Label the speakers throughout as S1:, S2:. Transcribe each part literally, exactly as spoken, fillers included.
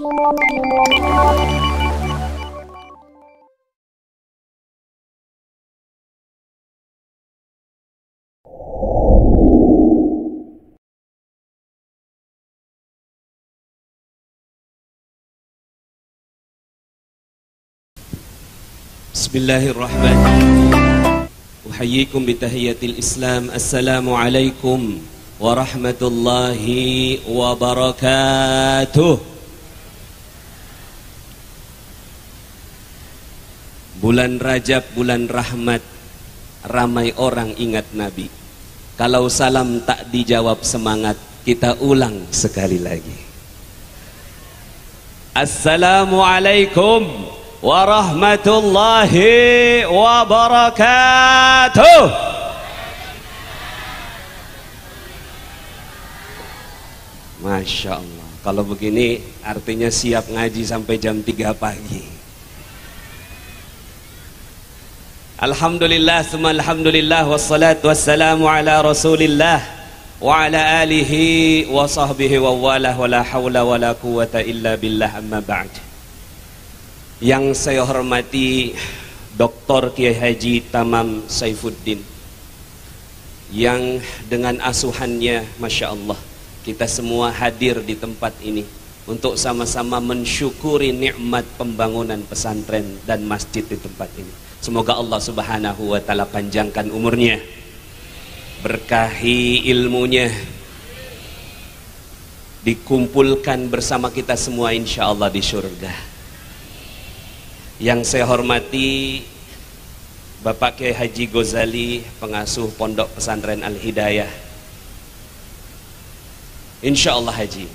S1: Bismillahirrahmanirrahim. Uhayyikum bitahiyatil Islam. Assalamualaikum warahmatullahi wabarakatuh. Bulan Rajab, bulan rahmat, ramai orang ingat Nabi. Kalau salam tak dijawab semangat, kita ulang sekali lagi. Assalamualaikum warahmatullahi wabarakatuh. Masya Allah. Kalau begini artinya siap ngaji sampai jam tiga pagi. Alhamdulillah, summa alhamdulillah, wassalatu wassalamu ala rasulillah wa ala alihi wa sahbihi wa walah, wa la hawla wa la quwata illa billah, amma ba'd. Yang saya hormati Doktor Kiai Haji Tamam Saifuddin, yang dengan asuhannya Masya Allah kita semua hadir di tempat ini untuk sama-sama mensyukuri nikmat pembangunan pesantren dan masjid di tempat ini. Semoga Allah Subhanahu wa ta'ala panjangkan umurnya, berkahi ilmunya, dikumpulkan bersama kita semua insya Allah di surga. Yang saya hormati Bapak Kiai Haji Ghazali, pengasuh Pondok Pesantren Al-Hidayah. Insya Allah Haji,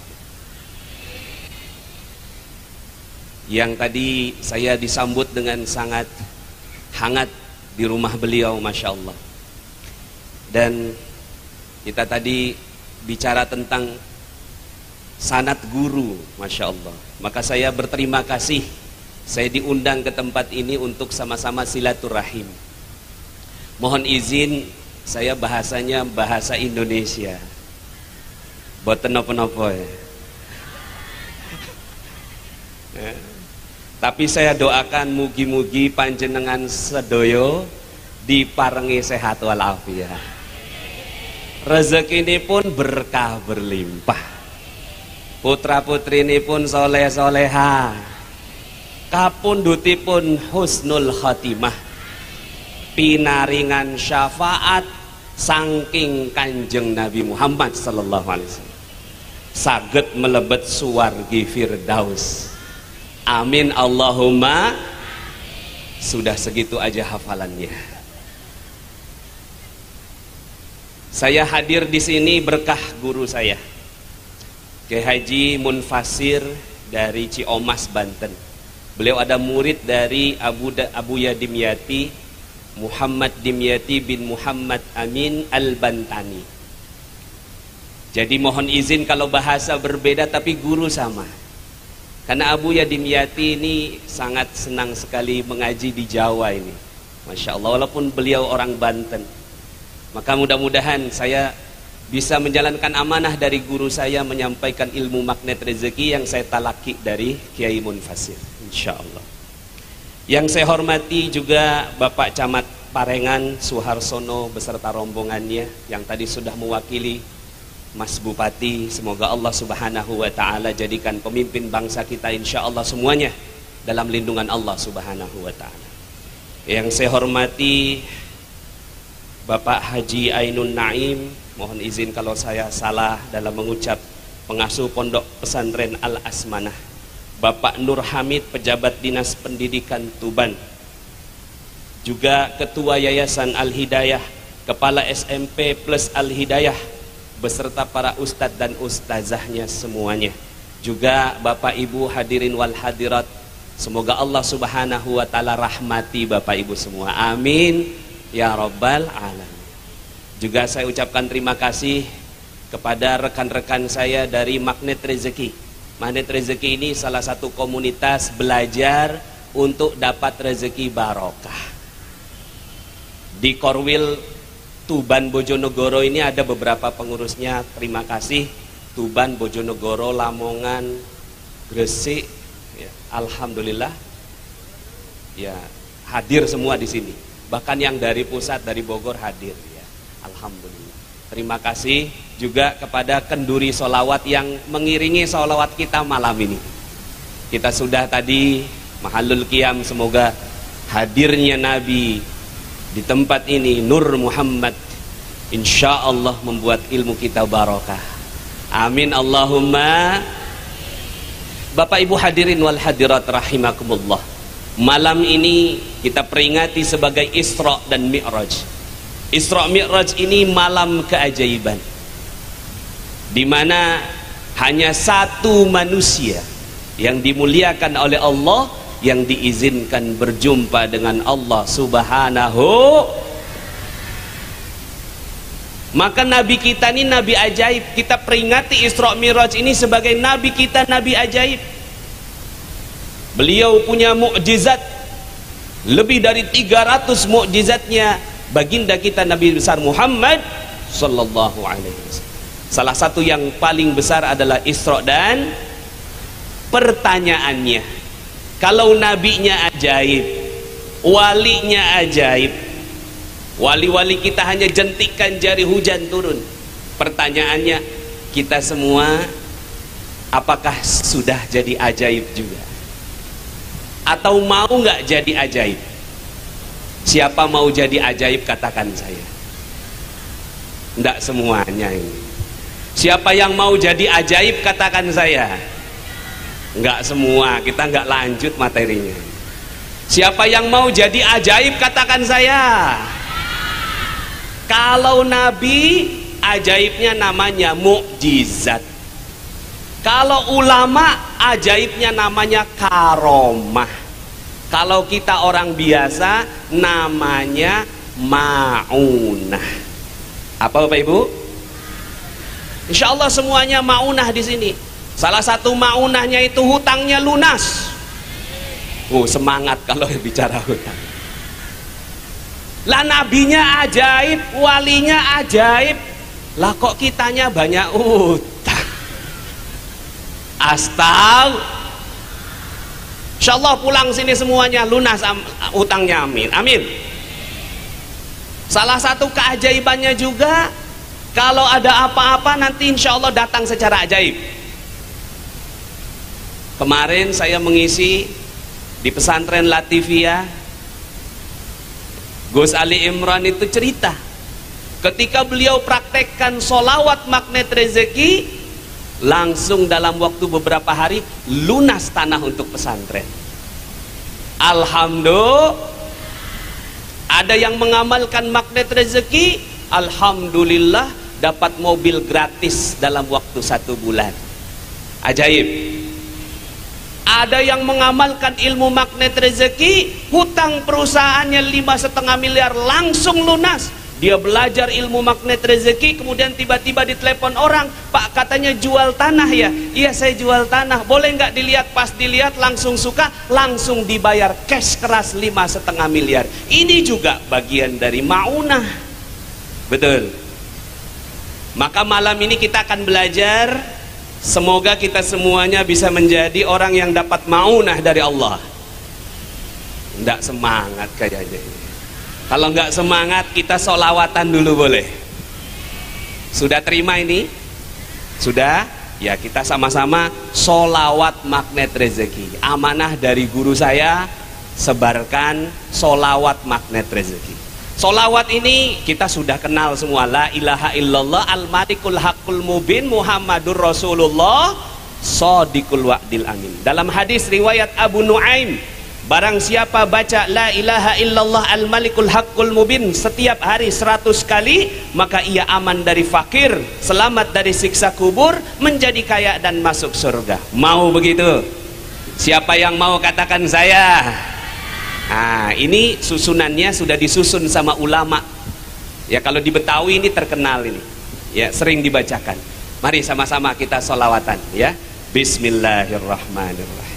S1: yang tadi saya disambut dengan sangat hangat di rumah beliau, Masya Allah. Dan kita tadi bicara tentang sanad guru, Masya Allah. Maka saya berterima kasih, saya diundang ke tempat ini untuk sama-sama silaturahim. Mohon izin, saya bahasanya bahasa Indonesia, boten nopo-nopo ya. Tapi saya doakan mugi-mugi panjenengan sedoyo diparengi sehat walafiat. Rezeki ini pun berkah berlimpah. Putra putri ini pun soleh soleha. Kapunduti pun husnul khotimah. Pinaringan syafaat saking Kanjeng Nabi Muhammad sallallahu alaihi wasallam. Saged melebet suwargi firdaus. Amin Allahumma. Sudah segitu aja hafalannya. Saya hadir di sini berkah guru saya, Kiai Haji Munfasir dari Ciomas, Banten. Beliau ada murid dari Abu da, Abuya Dimyati, Muhammad Dimyati bin Muhammad Amin Al-Bantani. Jadi mohon izin kalau bahasa berbeda tapi guru sama. Karena Abuya Dimyati ini sangat senang sekali mengaji di Jawa ini, Masya Allah, walaupun beliau orang Banten. Maka mudah-mudahan saya bisa menjalankan amanah dari guru saya, menyampaikan ilmu magnet rezeki yang saya talaki dari Kiai Munfasir, Insya Allah. Yang saya hormati juga Bapak Camat Parengan Suharsono beserta rombongannya yang tadi sudah mewakili Mas Bupati. Semoga Allah Subhanahu wa ta'ala jadikan pemimpin bangsa kita insya Allah semuanya dalam lindungan Allah Subhanahu wa ta'ala. Yang saya hormati Bapak Haji Ainun Naim, mohon izin kalau saya salah dalam mengucap, pengasuh Pondok Pesantren Al-Asmanah. Bapak Nur Hamid, pejabat Dinas Pendidikan Tuban, juga Ketua Yayasan Al-Hidayah, Kepala S M P plus Al-Hidayah, beserta para ustadz dan ustazahnya semuanya. Juga Bapak Ibu hadirin wal hadirat, semoga Allah Subhanahu wa ta'ala rahmati Bapak Ibu semua, amin ya rabbal alamin. Juga saya ucapkan terima kasih kepada rekan-rekan saya dari Magnet Rezeki. Magnet Rezeki ini salah satu komunitas belajar untuk dapat rezeki barokah. Di Korwil Tuban Bojonegoro ini ada beberapa pengurusnya, terima kasih. Tuban, Bojonegoro, Lamongan, Gresik, ya, alhamdulillah, ya hadir semua di sini. Bahkan yang dari pusat, dari Bogor hadir, ya, alhamdulillah. Terima kasih juga kepada kenduri solawat yang mengiringi solawat kita malam ini. Kita sudah tadi Mahalul Qiyam, semoga hadirnya Nabi di tempat ini, Nur Muhammad, insya Allah membuat ilmu kita barokah. Amin Allahumma. Bapak Ibu hadirin wal hadirat rahimakumullah. Malam ini kita peringati sebagai Isra dan Mi'raj. Isra Mi'raj ini malam keajaiban, di mana hanya satu manusia yang dimuliakan oleh Allah yang diizinkan berjumpa dengan Allah Subhanahu. Maka Nabi kita ini Nabi ajaib. Kita peringati Isra Mi'raj ini sebagai Nabi kita, Nabi ajaib. Beliau punya mukjizat, lebih dari tiga ratus mukjizatnya baginda kita Nabi besar Muhammad sallallahu alaihi wasallam. Salah satu yang paling besar adalah Isra dan pertanyaannya. Kalau nabinya ajaib, walinya ajaib, wali-wali kita hanya jentikan jari hujan turun. Pertanyaannya, kita semua apakah sudah jadi ajaib juga? Atau mau nggak jadi ajaib? Siapa mau jadi ajaib katakan saya. Nggak semuanya ini. Siapa yang mau jadi ajaib katakan saya. Nggak semua, kita nggak lanjut materinya. Siapa yang mau jadi ajaib katakan saya. Kalau Nabi, ajaibnya namanya mukjizat. Kalau ulama, ajaibnya namanya karomah. Kalau kita orang biasa, namanya maunah. Apa Bapak Ibu? Insya Allah semuanya maunah di sini. Salah satu maunahnya itu hutangnya lunas. Oh, semangat kalau bicara hutang. Lah nabinya ajaib, walinya ajaib. Lah kok kitanya banyak utang? Astagfirullah. Insyaallah pulang sini semuanya lunas utangnya, amin. Amin. Salah satu keajaibannya juga, kalau ada apa-apa nanti insyaallah datang secara ajaib. Kemarin saya mengisi di pesantren Latifiyah, Gus Ali Imran itu cerita ketika beliau praktekkan solawat magnet rezeki, langsung dalam waktu beberapa hari lunas tanah untuk pesantren. Alhamdulillah. Ada yang mengamalkan magnet rezeki, alhamdulillah dapat mobil gratis dalam waktu satu bulan. Ajaib. Ada yang mengamalkan ilmu magnet rezeki, hutang perusahaannya lima setengah miliar langsung lunas. Dia belajar ilmu magnet rezeki, kemudian tiba-tiba ditelepon orang, Pak katanya jual tanah ya? Iya saya jual tanah, boleh nggak dilihat? Pas dilihat langsung suka, langsung dibayar cash keras lima setengah miliar. Ini juga bagian dari maunah, betul. Maka malam ini kita akan belajar, semoga kita semuanya bisa menjadi orang yang dapat maunah dari Allah. Nggak semangat kayaknya ini. Kalau nggak semangat, kita solawatan dulu boleh. Sudah terima ini? Sudah? Ya kita sama-sama solawat magnet rezeki. Amanah dari guru saya, sebarkan solawat magnet rezeki. Solawat ini kita sudah kenal semua. La ilaha illallah al-malikul haqqul mubin Muhammadur Rasulullah Shadiqul wa'dil amin. Dalam hadis riwayat Abu Nuaim, barang siapa baca la ilaha illallah al-malikul haqqul mubin setiap hari seratus kali, maka ia aman dari fakir, selamat dari siksa kubur, menjadi kaya dan masuk surga. Mau begitu? Siapa yang mau katakan saya? Nah, ini susunannya sudah disusun sama ulama. Ya kalau di Betawi ini terkenal ini. Ya, sering dibacakan. Mari sama-sama kita sholawatan ya. Bismillahirrahmanirrahim.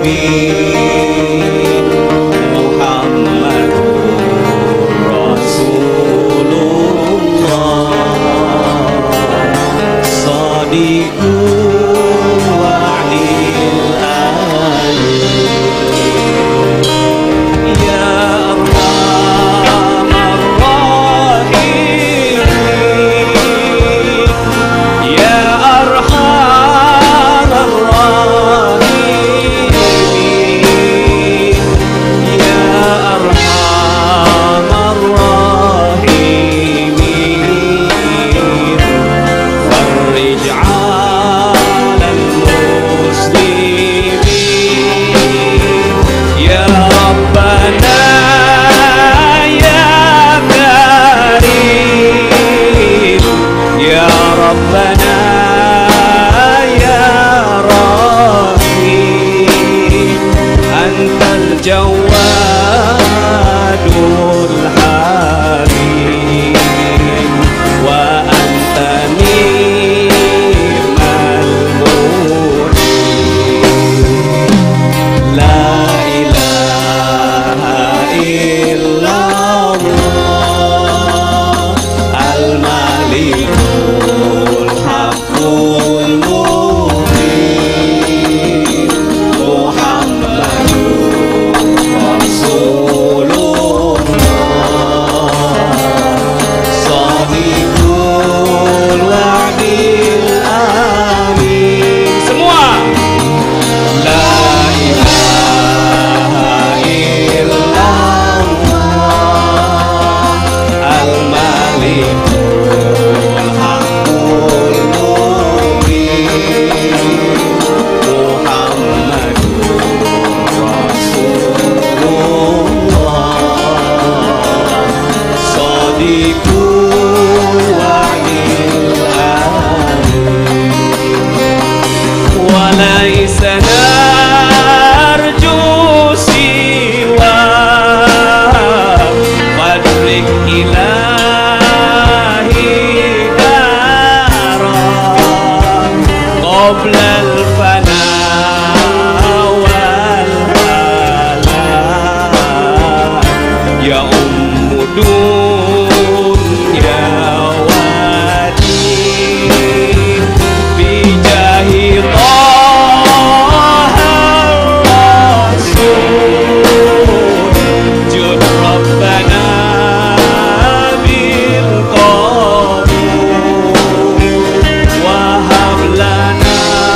S1: mubin Muhammadur Rasulullah Shadiqul wa'dil amin Ya Arhamar Rahimin Ya Arhamar Rahimin Ya Arhamar Rahimin Farij 'alal muslimin Ya Rabbana ya Karim Ya Rabbana ya Rahim Antal Jawadul Halim wa anta ni'mal mu'in La ilaha illallah Al-Malikul Haqqul Mubin Muhammadur Rasulullah Shadiqul wa'dil amin Semua La ilaha illallah Al-Malikul Haqqul Mubin Muhammadur Rasulullah Shadiqul wa'dil amin وليس نرجو سوى قدرك إلهي دارا قبل الفناء والهلاك يا أم دنيا ودين بجاه طه الرسول جد ربنا بالقبول وهب لنا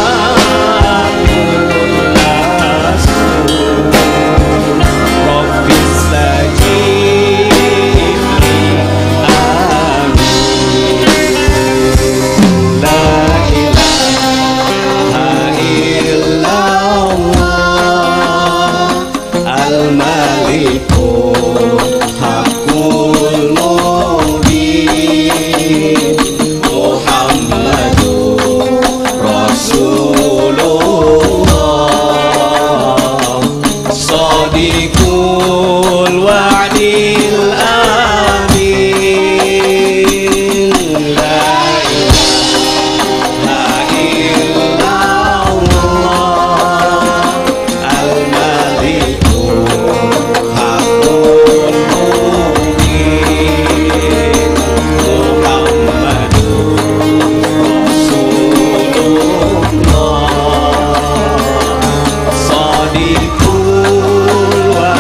S1: كل سوء رب استجيب لي آمين لا إله إلا الله الملك حقul mubin Muhammadur Rasulullah Shadiqul wa'dil amin La ilaha illallah Al-Malikul Haqqul Mubin Muhammadur Rasulullah Shadiqul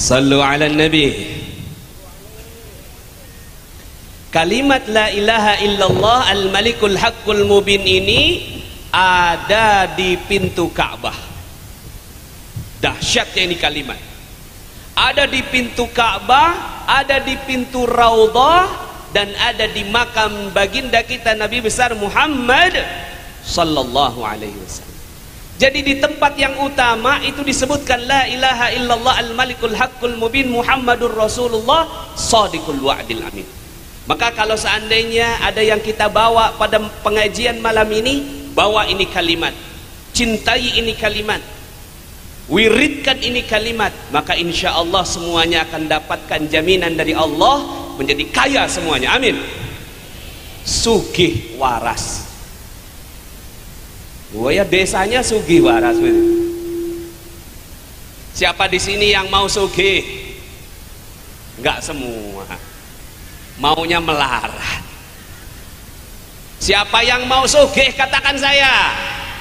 S1: Sallu ala nabi. Kalimat la ilaha illallah al-malikul haqqul mubin ini ada di pintu Ka'bah. Dahsyatnya ini kalimat. Ada di pintu Ka'bah, ada di pintu Raudhah, dan ada di makam baginda kita Nabi besar Muhammad sallallahu alaihi wasallam. Jadi di tempat yang utama itu disebutkan la ilaha illallah al-malikul haqqul mubin Muhammadur Rasulullah shadiqul wa'dil amin. Maka kalau seandainya ada yang kita bawa pada pengajian malam ini, bawa ini kalimat, cintai ini kalimat, wiridkan ini kalimat, maka insya Allah semuanya akan dapatkan jaminan dari Allah menjadi kaya semuanya. Amin. Sugih waras. Wah ya, desanya sugih waras. Siapa di sini yang mau sugih? Enggak semua. Maunya melarat. Siapa yang mau sugih katakan saya.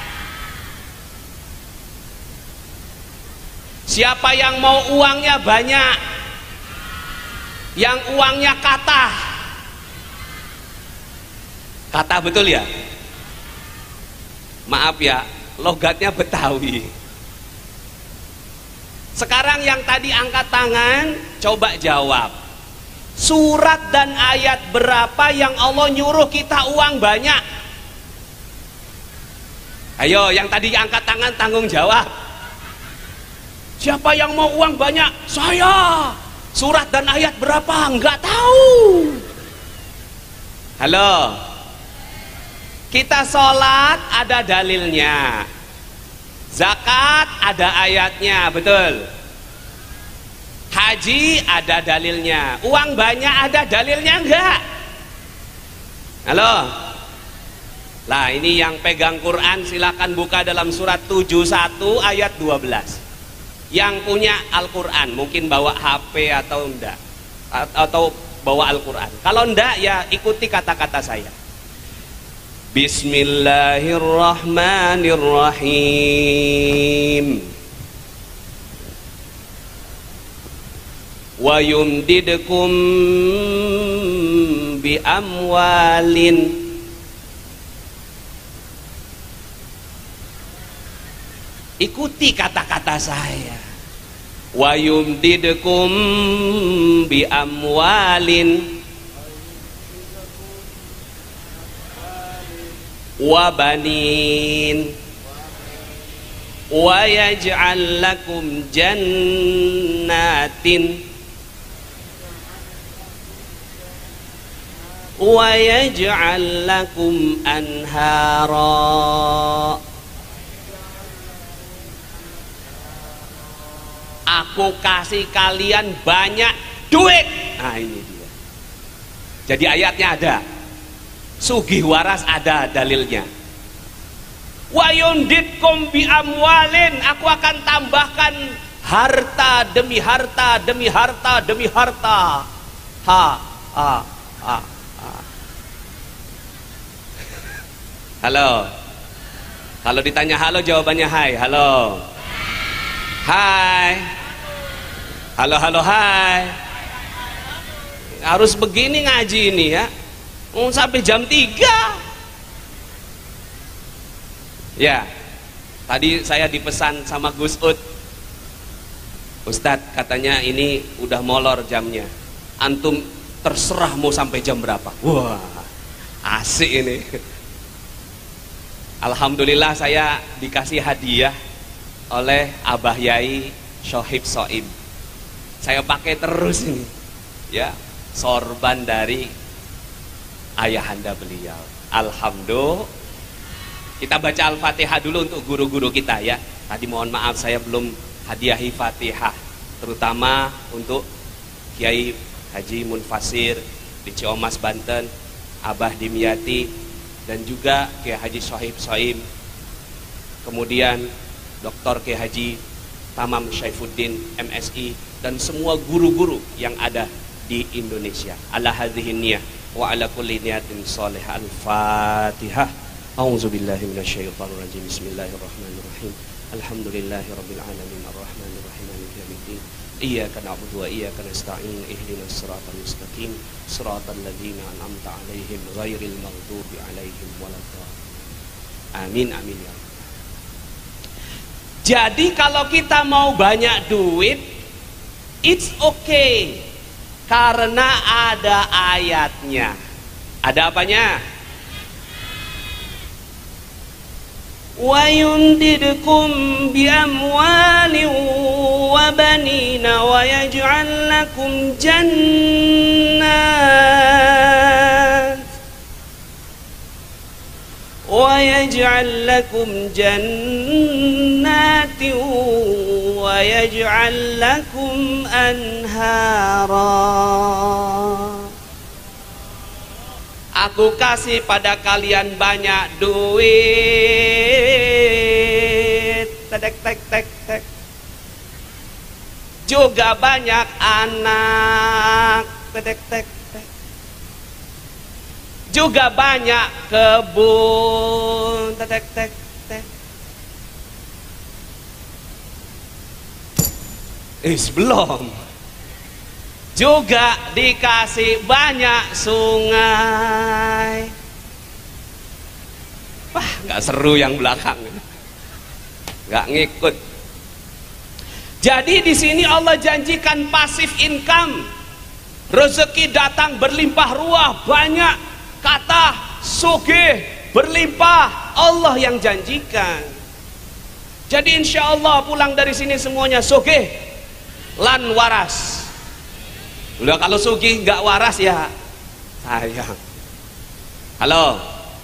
S1: Siapa yang mau uangnya banyak, yang uangnya kata, kata betul ya? Maaf ya, logatnya Betawi. Sekarang yang tadi angkat tangan, coba jawab. Surat dan ayat berapa yang Allah nyuruh kita uang banyak? Ayo, yang tadi angkat tangan tanggung jawab. Siapa yang mau uang banyak? Saya. Surat dan ayat berapa? Enggak tahu. Halo. Kita sholat ada dalilnya, zakat ada ayatnya, betul. Haji ada dalilnya, uang banyak ada dalilnya enggak? Halo. Lah ini yang pegang Quran silakan buka dalam surat tujuh puluh satu ayat dua belas. Yang punya Al-Quran mungkin bawa H P atau enggak, atau bawa Al-Quran. Kalau enggak ya ikuti kata-kata saya. Bismillahirrahmanirrahim. Wa yumdidkum bi amwalin. Ikuti kata-kata saya. Wa yumdidkum bi amwalin wa banin wa yaj'al lakum jannatin wa yaj'al lakum anhara. Aku kasih kalian banyak duit. Nah ini dia. Jadi ayatnya ada, sugih waras ada dalilnya. Wa yunditkum bi amwalin, aku akan tambahkan harta demi harta demi harta demi harta. Ha ha ha. ha. Halo. Kalau ditanya halo jawabannya hai. Halo. Hai. Halo halo hai. Harus begini ngaji ini ya. Oh, sampai jam tiga. Ya, tadi saya dipesan sama Gus Ud, Ustadz katanya ini udah molor jamnya, antum terserah mau sampai jam berapa. Wah, asik ini. Alhamdulillah saya dikasih hadiah oleh Abah Yai Shohib Soim. Saya pakai terus ini, ya, sorban dari ayahanda beliau. Alhamdulillah. Kita baca Al-Fatihah dulu untuk guru-guru kita ya. Tadi mohon maaf saya belum hadiahi Fatihah, terutama untuk Kiai Haji Munfasir di Ciomas Banten, Abah Dimyati, dan juga Kiai Haji Shohib Soim, kemudian Doktor Kiai Haji Tamam Syaifuddin M Si, dan semua guru-guru yang ada di Indonesia. Ala hadhihi niyah wa ala kulli niyatin sholihah. Al-Fatihah. A'udzubillahi minasyaitonirrajim. Bismillahirrahmanirrahim. Alhamdulillahirabbil alamin arrahmanir rahim maliki yaumiddin. Iyyaka na'budu wa iyyaka nasta'in. Ihdinas siratal mustaqim. Siratal ladzina an'amta 'alaihim ghairil maghdubi 'alaihim waladdallin. Amin amin ya. Jadi kalau kita mau banyak duit, it's okay. Karena ada ayatnya. Ada apanya? Wa yumdidkum bi amwalin wa banina wa yaj'al lakum jannat wa yaj'al lakum jannatin wa yaj'al lakum anhara. Aku kasih pada kalian banyak duit, tek tek tek tek. Juga banyak anak, tek tek tek. Juga banyak kebun, tek tek tek. Is belum. Juga dikasih banyak sungai. Wah, nggak seru yang belakang, nggak ngikut. Jadi di sini Allah janjikan pasif income, rezeki datang berlimpah ruah, banyak kata sugih berlimpah, Allah yang janjikan. Jadi insya Allah pulang dari sini semuanya sugih lan waras. Udah kalau sugih nggak waras ya sayang. Halo.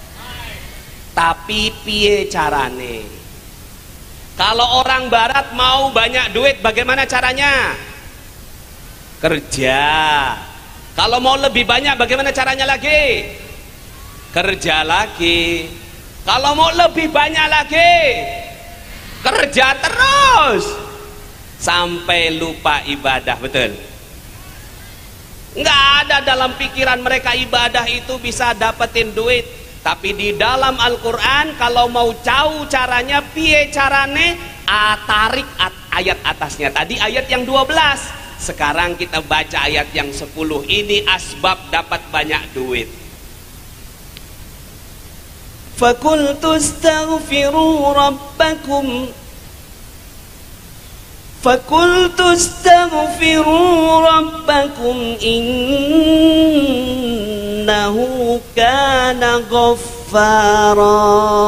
S1: Tapi piye carane? Kalau orang barat mau banyak duit bagaimana caranya? Kerja. Kalau mau lebih banyak bagaimana caranya lagi? Kerja lagi. Kalau mau lebih banyak lagi, kerja terus sampai lupa ibadah, betul? Nggak ada dalam pikiran mereka ibadah itu bisa dapetin duit. Tapi di dalam Al-Quran kalau mau tahu caranya piye carane, tarik ayat atasnya. Tadi ayat yang dua belas, sekarang kita baca ayat yang sepuluh. Ini asbab dapat banyak duit. Fakultu astaghfiru rabbakum Fakultu astaghfiru rabbakum innahu kana ghaffara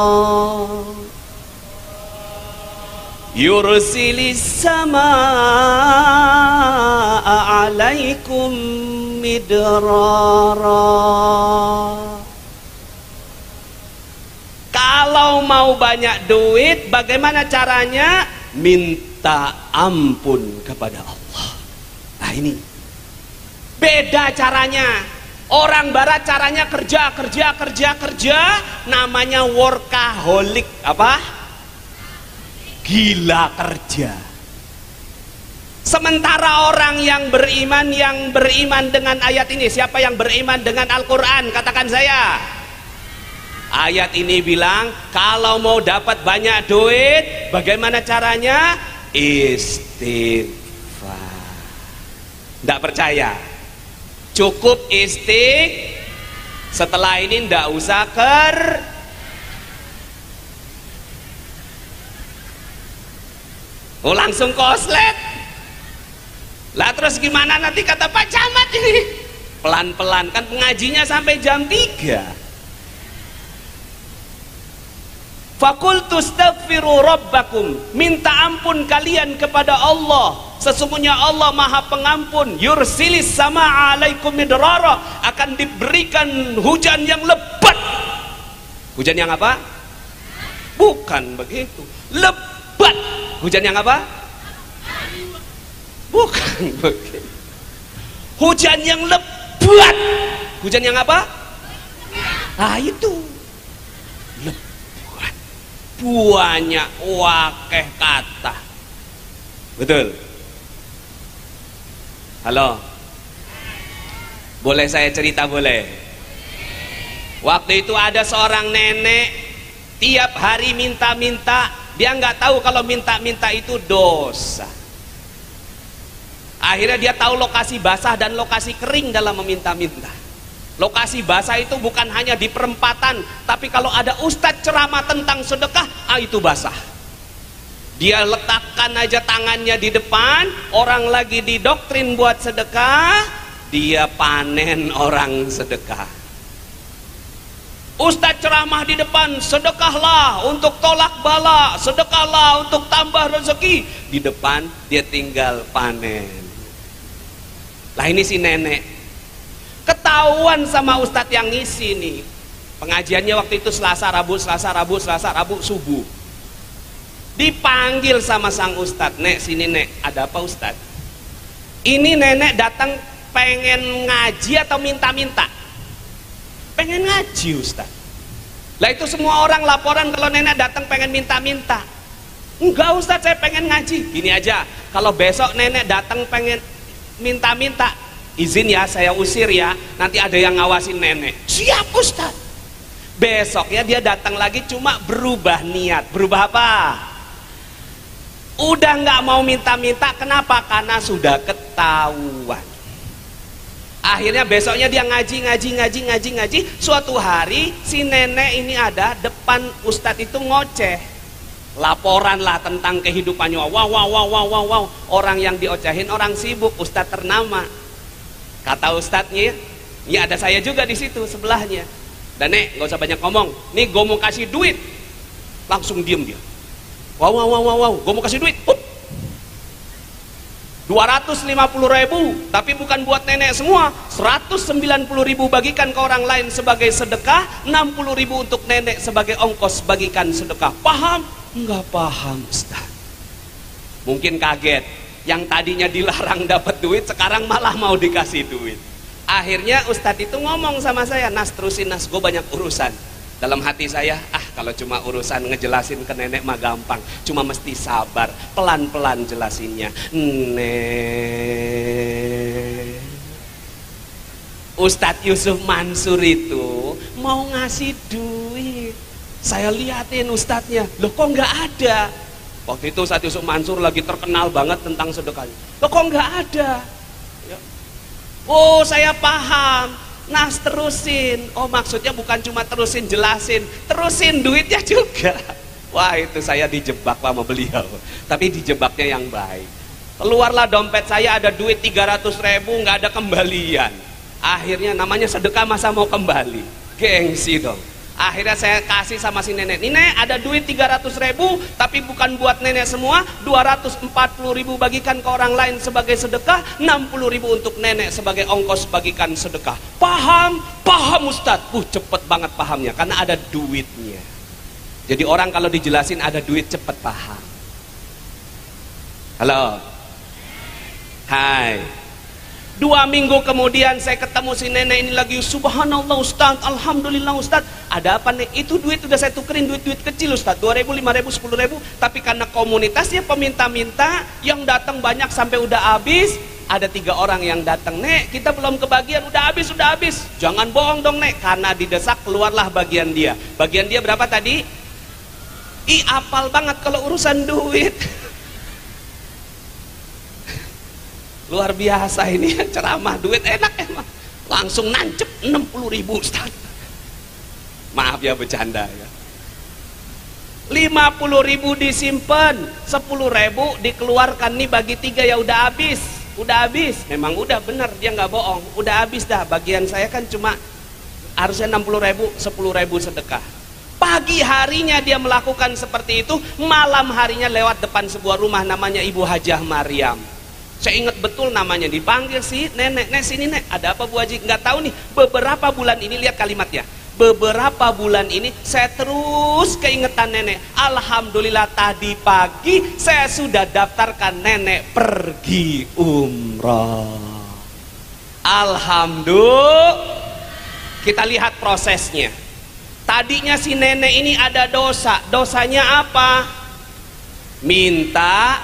S1: yursilis samaa alaikum midrara. Kalau mau banyak duit bagaimana caranya? Minta ampun kepada Allah. Nah ini beda caranya. Orang barat caranya kerja, kerja, kerja, kerja. Namanya workaholic. Apa? Gila kerja. Sementara orang yang beriman, yang beriman dengan ayat ini, siapa yang beriman dengan Al-Quran? Katakan saya. Ayat ini bilang kalau mau dapat banyak duit bagaimana caranya? Istighfar. Tidak percaya? Cukup istig. Setelah ini tidak usah ker. Oh langsung koslet. Lah terus gimana nanti kata Pak Camat ini? Pelan-pelan kan pengajinya sampai jam tiga. Fakultu astaghfiru rabbakum, minta ampun kalian kepada Allah. Sesungguhnya Allah Maha Pengampun. Yursilis sama alaikum midrara, akan diberikan hujan yang lebat. Hujan yang apa? Bukan begitu. Lebat. Hujan yang apa? Bukan begitu. Hujan yang lebat. Hujan yang apa? Ah itu. Banyak wakeh kata. Betul? Halo? Boleh saya cerita boleh? Waktu itu ada seorang nenek Tiap hari minta-minta, dia nggak tahu kalau minta-minta itu dosa. Akhirnya dia tahu lokasi basah dan lokasi kering dalam meminta-minta. Lokasi basah itu bukan hanya di perempatan, tapi kalau ada ustadz ceramah tentang sedekah, ah itu basah. Dia letakkan aja tangannya di depan, orang lagi didoktrin buat sedekah, dia panen orang sedekah. Ustadz ceramah di depan, sedekahlah untuk tolak bala, sedekahlah untuk tambah rezeki. Di depan dia tinggal panen. Lah ini si nenek ketahuan sama ustadz yang ngisi nih. Pengajiannya waktu itu Selasa, Rabu, Selasa, Rabu, Selasa, Rabu, subuh. Dipanggil sama sang ustadz, "Nek, sini nek, ada apa ustadz?" Ini nenek datang pengen ngaji atau minta-minta? Pengen ngaji ustadz. Lah itu semua orang laporan kalau nenek datang pengen minta-minta. Enggak ustadz, saya pengen ngaji. Gini aja, kalau besok nenek datang pengen minta-minta, izin ya, saya usir ya, nanti ada yang ngawasin nenek. Siap ustadz. Besoknya dia datang lagi cuma berubah niat. Berubah apa? Udah nggak mau minta-minta. Kenapa? Karena sudah ketahuan. Akhirnya besoknya dia ngaji, ngaji, ngaji, ngaji, ngaji. Suatu hari si nenek ini ada depan ustadz itu ngoceh. Laporan lah tentang kehidupannya. Wow, wow, wow, wow, wow, wow. Orang yang diocehin orang sibuk, ustadz ternama. Kata ustadznya, ya ada saya juga di situ sebelahnya. Dan nek, nggak usah banyak ngomong. Nih gue mau kasih duit. Langsung diem dia. Wow, wow, wow, wow, wow. Gue mau kasih duit. Up. dua ratus lima puluh ribu, tapi bukan buat nenek semua. seratus sembilan puluh ribu bagikan ke orang lain sebagai sedekah, enam puluh ribu untuk nenek sebagai ongkos bagikan sedekah. Paham? Enggak paham ustaz. Mungkin kaget. Yang tadinya dilarang dapat duit, sekarang malah mau dikasih duit. Akhirnya ustadz itu ngomong sama saya, "Nas, terusin Nas, gue banyak urusan." Dalam hati saya, ah kalau cuma urusan ngejelasin ke nenek mah gampang, cuma mesti sabar, pelan-pelan jelasinnya. Nek, Ustadz Yusuf Mansur itu mau ngasih duit. Saya liatin ustadznya, loh kok nggak ada? Waktu itu Ustadz Yusuf Mansur lagi terkenal banget tentang sedekahnya. Loh kok nggak ada? Ya. Oh saya paham. Nas, terusin. Oh maksudnya bukan cuma terusin jelasin, terusin duitnya juga. Wah itu saya dijebak sama beliau. Tapi dijebaknya yang baik. Keluarlah dompet saya ada duit tiga ratus ribu, nggak ada kembalian. Akhirnya namanya sedekah masa mau kembali? Gengsi dong. Akhirnya saya kasih sama si nenek, "Nenek ada duit tiga ratus ribu, tapi bukan buat nenek semua, dua ratus empat puluh ribu bagikan ke orang lain sebagai sedekah, enam puluh ribu untuk nenek sebagai ongkos bagikan sedekah." Paham? Paham Ustadz. Uh cepet banget pahamnya, karena ada duitnya. Jadi orang kalau dijelasin ada duit cepet paham. Halo? Hai. Dua minggu kemudian saya ketemu si nenek ini lagi, "Subhanallah Ustadz, Alhamdulillah Ustadz, ada apa nih?" Itu duit udah saya tukerin, duit-duit kecil Ustadz, dua ribu, lima ribu, sepuluh ribu, tapi karena komunitasnya peminta-minta yang datang banyak sampai udah habis. Ada tiga orang yang datang, "Nek, kita belum kebagian, udah habis, udah habis." Jangan bohong dong Nek, karena didesak keluarlah bagian dia. Bagian dia berapa tadi? Ih apal banget kalau urusan duit. Luar biasa ini ceramah duit enak emang. Langsung nancep enam puluh ribu Ustaz. Maaf ya bercanda ya. lima puluh ribu disimpan, sepuluh ribu dikeluarkan nih bagi tiga ya udah habis. Udah habis. Memang udah bener dia nggak bohong. Udah habis dah. Bagian saya kan cuma harusnya enam puluh ribu, sepuluh ribu sedekah. Pagi harinya dia melakukan seperti itu, malam harinya lewat depan sebuah rumah namanya Ibu Hajah Maryam. Saya ingat betul namanya, dipanggil si nenek, "Nek sini nek, ada apa Bu Haji?" Nggak tahu nih, beberapa bulan ini, lihat kalimatnya, beberapa bulan ini saya terus keingetan nenek. Alhamdulillah tadi pagi saya sudah daftarkan nenek pergi umroh. Alhamdulillah. Kita lihat prosesnya. Tadinya si nenek ini ada dosa. Dosanya apa? Minta,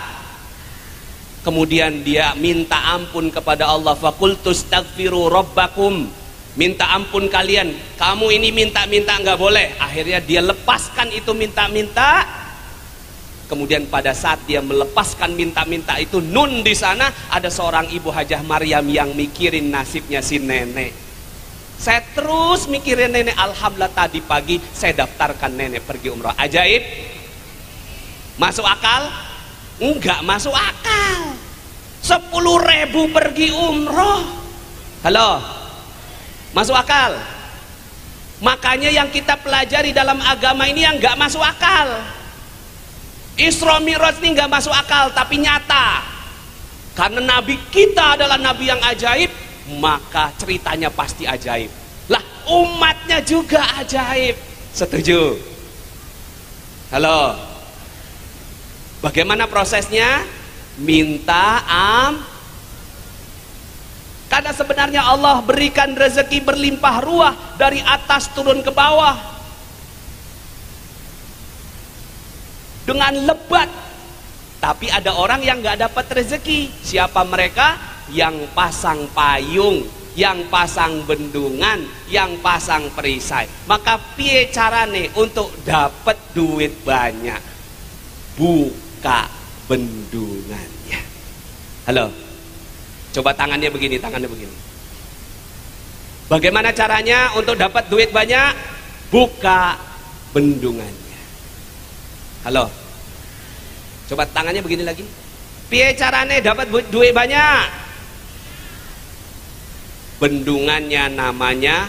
S1: kemudian dia minta ampun kepada Allah. Faqultu astaghfiru rabbakum minta ampun kalian, kamu ini minta-minta nggak boleh. Akhirnya dia lepaskan itu minta-minta. Kemudian pada saat dia melepaskan minta-minta itu, nun di sana ada seorang ibu Hajah Maryam yang mikirin nasibnya si nenek. Saya terus mikirin nenek. Alhamdulillah tadi pagi saya daftarkan nenek pergi umroh. Ajaib? Masuk akal? Enggak masuk akal. Sepuluh ribu pergi umroh. Halo? Masuk akal? Makanya yang kita pelajari dalam agama ini yang enggak masuk akal. Isra Mi'raj ini enggak masuk akal, tapi nyata. Karena Nabi kita adalah Nabi yang ajaib, maka ceritanya pasti ajaib. Lah umatnya juga ajaib. Setuju? Halo? Bagaimana prosesnya? Minta am. Karena sebenarnya Allah berikan rezeki berlimpah ruah dari atas turun ke bawah dengan lebat. Tapi ada orang yang gak dapat rezeki. Siapa mereka? Yang pasang payung, yang pasang bendungan, yang pasang perisai. Maka piye carane untuk dapat duit banyak? Buka bendungannya. Halo? Coba tangannya begini, tangannya begini. Bagaimana caranya untuk dapat duit banyak? Buka bendungannya. Halo? Coba tangannya begini lagi. Piye carane dapat duit banyak? Bendungannya namanya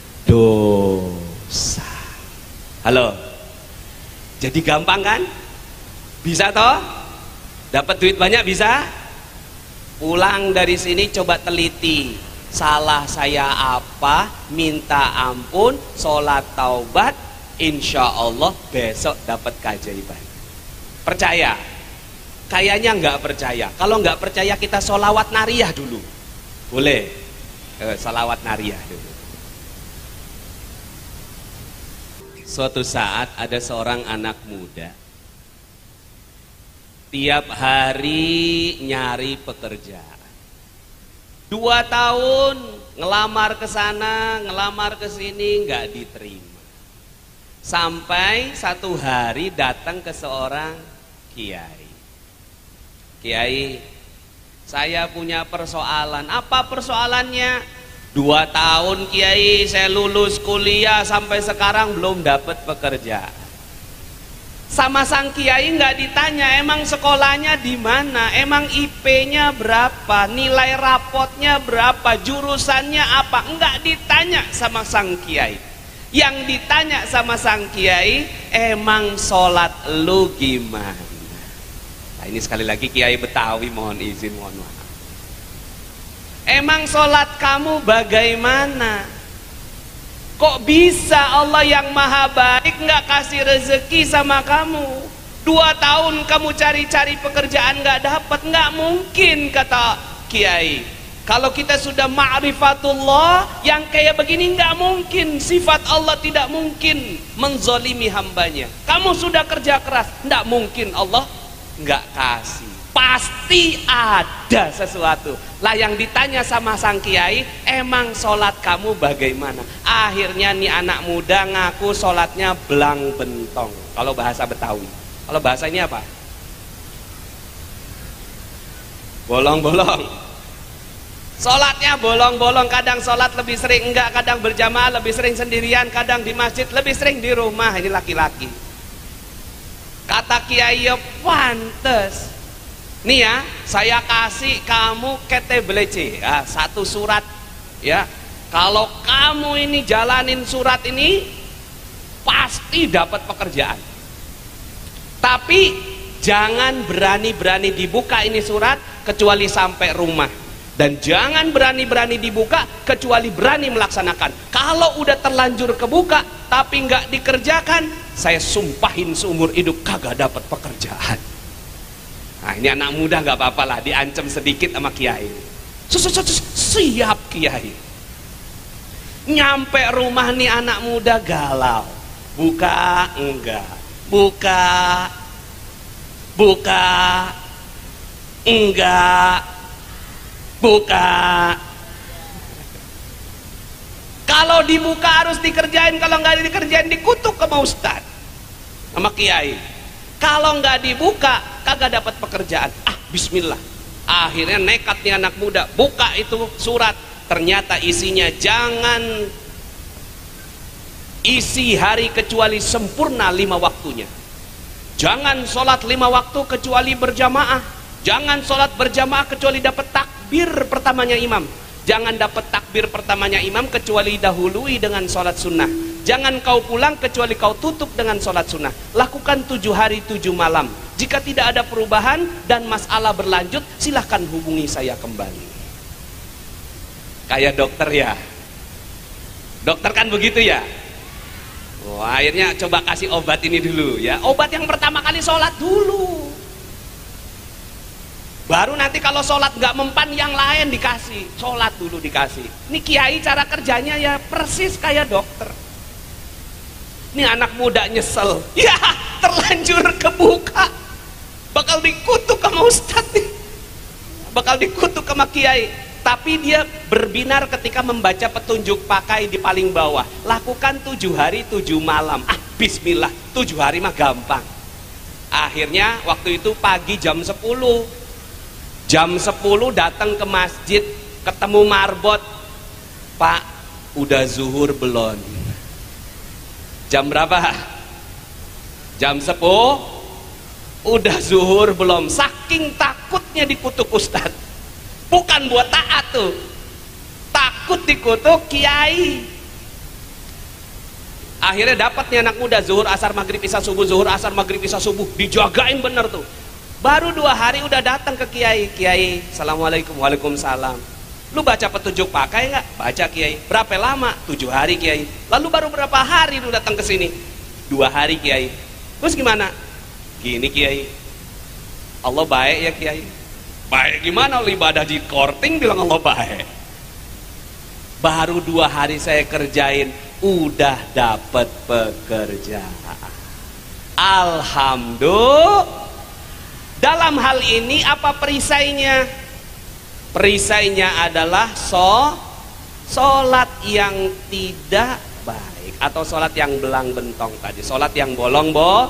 S1: dosa. Halo? Jadi gampang kan? Bisa toh? Dapat duit banyak bisa? Pulang dari sini coba teliti. Salah saya apa? Minta ampun, sholat taubat, insya Allah besok dapat keajaiban. Percaya? Kayaknya nggak percaya. Kalau nggak percaya kita sholawat nariyah dulu. Boleh? Eh, sholawat nariyah dulu. Suatu saat ada seorang anak muda, tiap hari nyari pekerjaan. Dua tahun ngelamar ke sana, ngelamar ke sini, nggak diterima. Sampai satu hari datang ke seorang kiai. Kiai, saya punya persoalan. Apa persoalannya? Dua tahun kiai, saya lulus kuliah sampai sekarang belum dapat pekerjaan. Sama sang kiai nggak ditanya emang sekolahnya di mana, emang I P-nya berapa, nilai rapotnya berapa, jurusannya apa, nggak ditanya sama sang kiai. Yang ditanya sama sang kiai, emang sholat lu gimana? Nah ini sekali lagi kiai Betawi, mohon izin, mohon maaf. Emang sholat kamu bagaimana? Kok bisa Allah yang maha baik nggak kasih rezeki sama kamu? Dua tahun kamu cari-cari pekerjaan nggak dapat, nggak mungkin, kata kiai. Kalau kita sudah ma'rifatullah yang kayak begini nggak mungkin. Sifat Allah tidak mungkin menzolimi hambanya. Kamu sudah kerja keras, nggak mungkin Allah nggak kasih. Pasti ada sesuatu. Lah yang ditanya sama sang kiai, emang sholat kamu bagaimana? Akhirnya nih anak muda ngaku sholatnya belang bentong. Kalau bahasa Betawi. Kalau bahasa ini apa? Bolong-bolong. Sholatnya bolong-bolong. Kadang sholat lebih sering enggak, kadang berjamaah lebih sering sendirian, kadang di masjid, lebih sering di rumah. Ini laki-laki. Kata kiai, pantes. Nih ya, saya kasih kamu K T B L C, ya, satu surat ya. Kalau kamu ini jalanin surat ini, pasti dapat pekerjaan. Tapi jangan berani-berani dibuka ini surat kecuali sampai rumah. Dan jangan berani-berani dibuka kecuali berani melaksanakan. Kalau udah terlanjur kebuka tapi nggak dikerjakan, saya sumpahin seumur hidup kagak dapat pekerjaan. Nah ini anak muda nggak apa-apa lah, diancam sedikit sama kiai. Siap kiai. Nyampe rumah nih anak muda galau. Buka enggak, buka, buka, enggak, buka. Kalau dibuka harus dikerjain, kalau nggak dikerjain dikutuk sama ustad, sama kiai. Kalau nggak dibuka kagak dapat pekerjaan. Ah, bismillah. Akhirnya nekat nih anak muda, buka itu surat. Ternyata isinya, jangan isi hari kecuali sempurna lima waktunya. Jangan sholat lima waktu kecuali berjamaah. Jangan sholat berjamaah kecuali dapat takbir pertamanya imam. Jangan dapat takbir pertamanya imam kecuali dahului dengan sholat sunnah. Jangan kau pulang kecuali kau tutup dengan sholat sunnah. Lakukan tujuh hari tujuh malam. Jika tidak ada perubahan dan masalah berlanjut, silahkan hubungi saya kembali. Kayak dokter ya. Dokter kan begitu ya. Wah, akhirnya coba kasih obat ini dulu ya. Obat yang pertama kali sholat dulu. Baru nanti kalau sholat nggak mempan yang lain dikasih. Sholat dulu dikasih. Ini kiai cara kerjanya ya persis kayak dokter. Ini anak muda nyesel. Ya terlanjur kebuka. Bakal dikutuk sama ustadz nih. Bakal dikutuk sama kiai. Tapi dia berbinar ketika membaca petunjuk pakai di paling bawah. Lakukan tujuh hari tujuh malam. Ah, bismillah, tujuh hari mah gampang. Akhirnya waktu itu pagi jam sepuluh. Jam sepuluh datang ke masjid, ketemu marbot. Pak, udah zuhur belum? Jam berapa? Jam sepuluh. Udah zuhur belum? Saking takutnya dikutuk ustadz. Bukan buat taat tuh, takut dikutuk kiai. Akhirnya dapat nih anak muda, zuhur asar maghrib isya subuh, zuhur asar maghrib isya subuh, dijagain bener tuh. Baru dua hari udah datang ke kiai. Kiai, assalamualaikum. Waalaikumsalam. Lu baca petunjuk pakai nggak? Baca kiai. Berapa lama? Tujuh hari kiai. Lalu baru berapa hari lu datang ke sini? Dua hari kiai. Terus gimana? Gini kiai, Allah baik ya kiai. Baik gimana, lu ibadah di korting bilang Allah baik. Baru dua hari saya kerjain udah dapat pekerjaan. Alhamdulillah. Dalam hal ini apa perisainya? Perisainya adalah so sholat yang tidak baik atau sholat yang belang bentong tadi, sholat yang bolong bo.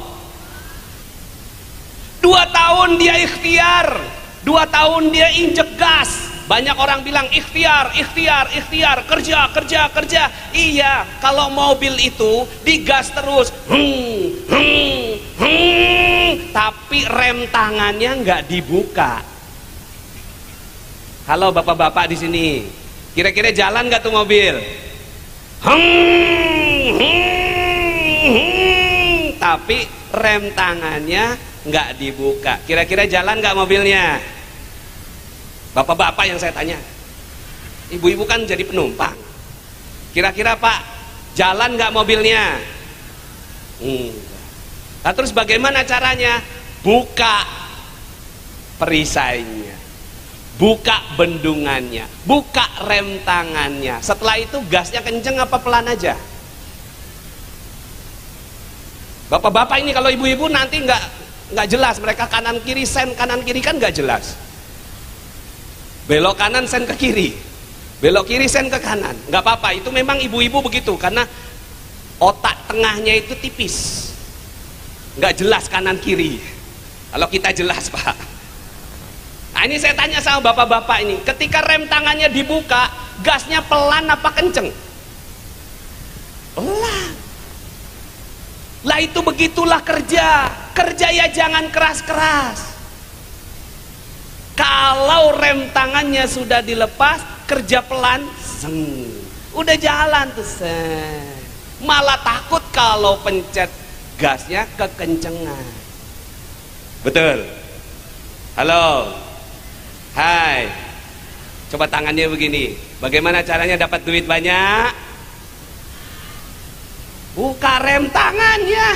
S1: Dua tahun dia ikhtiar. Dua tahun dia injek gas. Banyak orang bilang ikhtiar, ikhtiar, ikhtiar, kerja, kerja, kerja. Iya, kalau mobil itu digas terus, hmm, hmm, hmm, tapi rem tangannya nggak dibuka. Halo bapak-bapak di sini, kira-kira jalan nggak tuh mobil? Hmm, hmm, hmm, tapi rem tangannya nggak dibuka. Kira-kira jalan nggak mobilnya? Bapak-bapak yang saya tanya, ibu-ibu kan jadi penumpang. Kira-kira Pak, jalan nggak mobilnya? Hmm. Nah, terus bagaimana caranya? Buka perisainya, buka bendungannya, buka rem tangannya. Setelah itu gasnya kenceng apa pelan aja? Bapak-bapak ini kalau ibu-ibu nanti nggak nggak jelas, mereka kanan kiri sen kanan kiri kan nggak jelas. Belok kanan sen ke kiri, belok kiri sen ke kanan, nggak apa-apa. Itu memang ibu-ibu begitu karena otak tengahnya itu tipis, nggak jelas kanan kiri. Kalau kita jelas Pak. Nah ini saya tanya sama bapak-bapak ini, ketika rem tangannya dibuka, gasnya pelan apa kenceng? Pelan. Lah itu begitulah kerja. Kerja ya jangan keras-keras. Kalau rem tangannya sudah dilepas, kerja pelan, zeng, udah jalan tuh, sen. Malah takut kalau pencet gasnya kekencengan. Betul? Halo, hai, coba tangannya begini. Bagaimana caranya dapat duit banyak? Buka rem tangannya.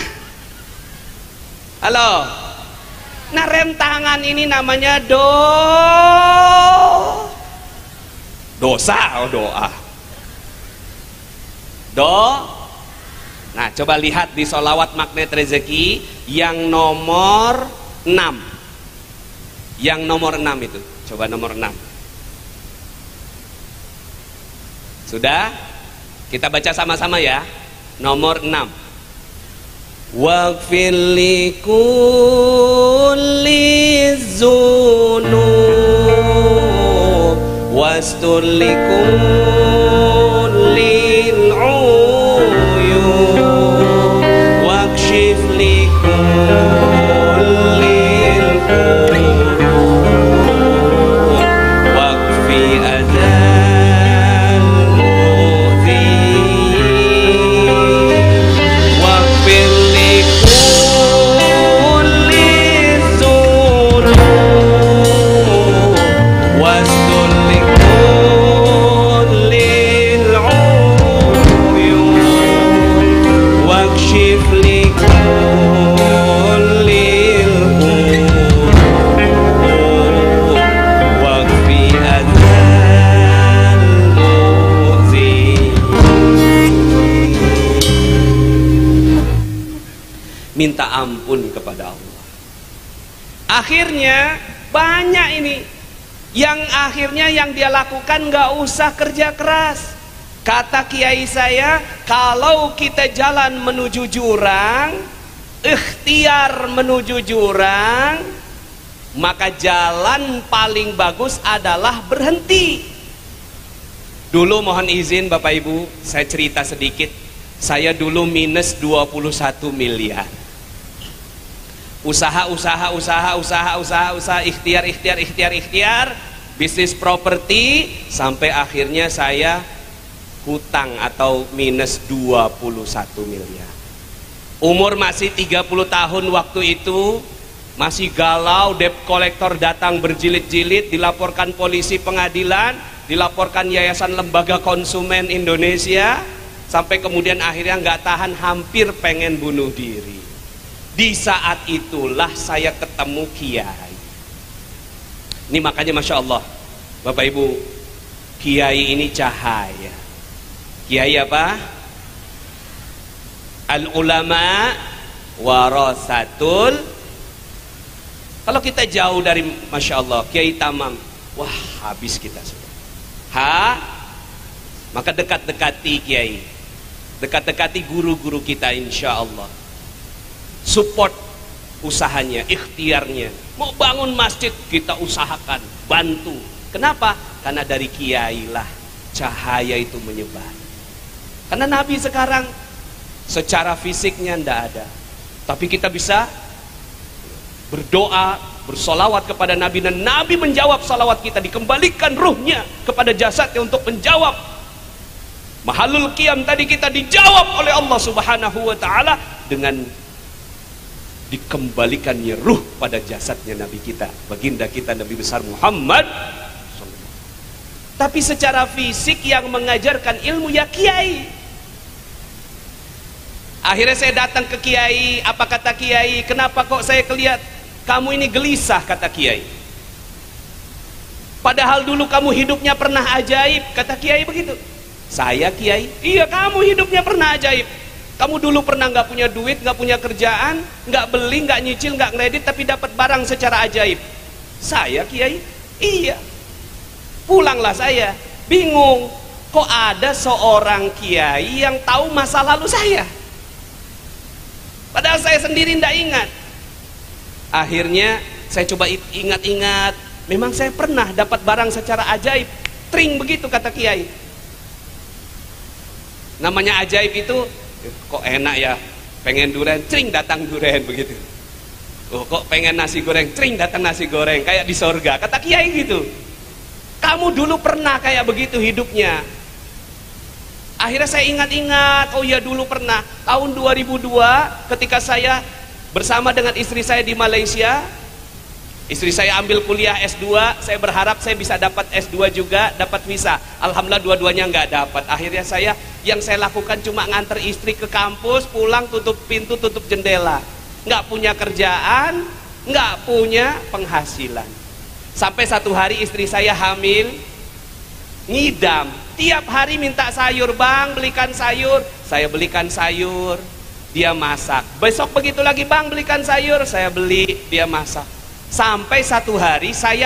S1: Halo. Nah rem tangan ini namanya do dosa, oh doa do. Nah coba lihat di sholawat magnet rezeki yang nomor enam, yang nomor enam itu, coba nomor enam. Sudah? Kita baca sama-sama ya. Nomor enam. Waghfir li kulli dzunub wastur li kullil uyub wakshif li kullil qurub wakfi adzal mu'dhin waghfir li kulli dzunub wastur li kullil uyub wakshif li kullil qurub wakfi adzal mu'dhin. Minta ampun kepada Allah. Akhirnya banyak ini yang akhirnya yang dia lakukan nggak usah kerja keras. Kata kiai saya, kalau kita jalan menuju jurang, ikhtiar menuju jurang, maka jalan paling bagus adalah berhenti. Dulu mohon izin Bapak Ibu, saya cerita sedikit. Saya dulu minus dua puluh satu miliar. Usaha, usaha, usaha, usaha, usaha, usaha, ikhtiar, ikhtiar, ikhtiar, ikhtiar, bisnis properti, sampai akhirnya saya hutang atau minus dua puluh satu miliar. Umur masih tiga puluh tahun waktu itu, masih galau, debt collector datang berjilid-jilid, dilaporkan polisi pengadilan, dilaporkan Yayasan Lembaga Konsumen Indonesia, sampai kemudian akhirnya nggak tahan, hampir pengen bunuh diri. Di saat itulah saya ketemu kiai. Ini makanya Masya Allah Bapak Ibu, kiai ini cahaya. Kiai apa? Al ulama warasatul. Kalau kita jauh dari Masya Allah Kiai Tamam, wah habis kita sudah. Ha? Maka dekat-dekati kiai, dekat-dekati guru-guru kita insya Allah. Support usahanya, ikhtiarnya. Mau bangun masjid kita usahakan, bantu. Kenapa? Karena dari kiai lah cahaya itu menyebar. Karena Nabi sekarang secara fisiknya ndak ada, tapi kita bisa berdoa, bersolawat kepada Nabi, dan Nabi menjawab salawat kita, dikembalikan ruhnya kepada jasadnya untuk menjawab. Mahalul qiyam tadi kita dijawab oleh Allah Subhanahu wa taala dengan dikembalikannya ruh pada jasadnya Nabi kita, baginda kita Nabi besar Muhammad. Tapi secara fisik yang mengajarkan ilmu ya kiai. Akhirnya saya datang ke kiai. Apa kata kiai? Kenapa kok saya kelihat kamu ini gelisah, kata kiai. Padahal dulu kamu hidupnya pernah ajaib, kata kiai begitu. Saya kiai, iya kamu hidupnya pernah ajaib. Kamu dulu pernah nggak punya duit, nggak punya kerjaan, nggak beli, nggak nyicil, nggak ngredit, tapi dapat barang secara ajaib. Saya kiai, iya. Pulanglah saya, bingung. Kok ada seorang kiai yang tahu masa lalu saya? Padahal saya sendiri nggak ingat. Akhirnya saya coba ingat-ingat. Memang saya pernah dapat barang secara ajaib. Tring begitu kata kiai. Namanya ajaib itu, kok enak ya, pengen durian, cring datang durian begitu. Oh, kok pengen nasi goreng, cring datang nasi goreng, kayak di sorga, kata kiai gitu. Kamu dulu pernah kayak begitu hidupnya. Akhirnya saya ingat-ingat, oh ya dulu pernah. Tahun dua ribu dua ketika saya bersama dengan istri saya di Malaysia, istri saya ambil kuliah S dua, saya berharap saya bisa dapat S dua juga, dapat visa. Alhamdulillah dua-duanya nggak dapat. Akhirnya saya, yang saya lakukan cuma nganter istri ke kampus, pulang tutup pintu, tutup jendela. Nggak punya kerjaan, nggak punya penghasilan. Sampai satu hari istri saya hamil, ngidam. Tiap hari minta sayur, bang belikan sayur. Saya belikan sayur, dia masak. Besok begitu lagi, bang belikan sayur, saya beli, dia masak. Sampai satu hari saya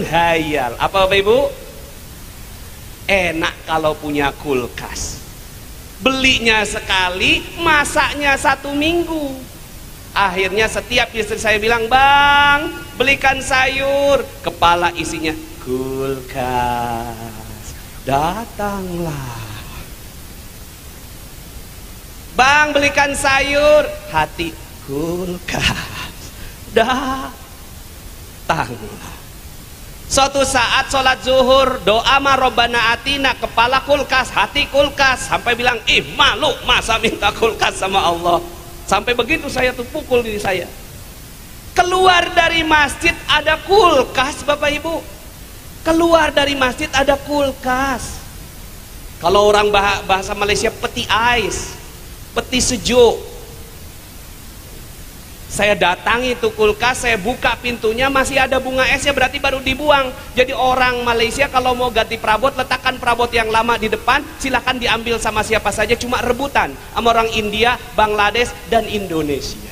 S1: menghayal, apa Bapak Ibu? Enak kalau punya kulkas. Belinya sekali, masaknya satu minggu. Akhirnya setiap istri saya bilang, "Bang, belikan sayur." Kepala isinya kulkas. Datanglah. "Bang, belikan sayur." Hati, kulkas. Datanglah. Suatu saat sholat zuhur, doa ma Robbana atina, kepala kulkas, hati kulkas. Sampai bilang, ih malu masa minta kulkas sama Allah. Sampai begitu saya tuh pukul diri saya. Keluar dari masjid ada kulkas, Bapak Ibu. Keluar dari masjid ada kulkas. Kalau orang bahasa Malaysia, peti ais, peti sejuk. Saya datangi itu kulkas, saya buka pintunya, masih ada bunga esnya, berarti baru dibuang. Jadi orang Malaysia kalau mau ganti perabot, letakkan perabot yang lama di depan, silakan diambil sama siapa saja, cuma rebutan sama orang India, Bangladesh, dan Indonesia.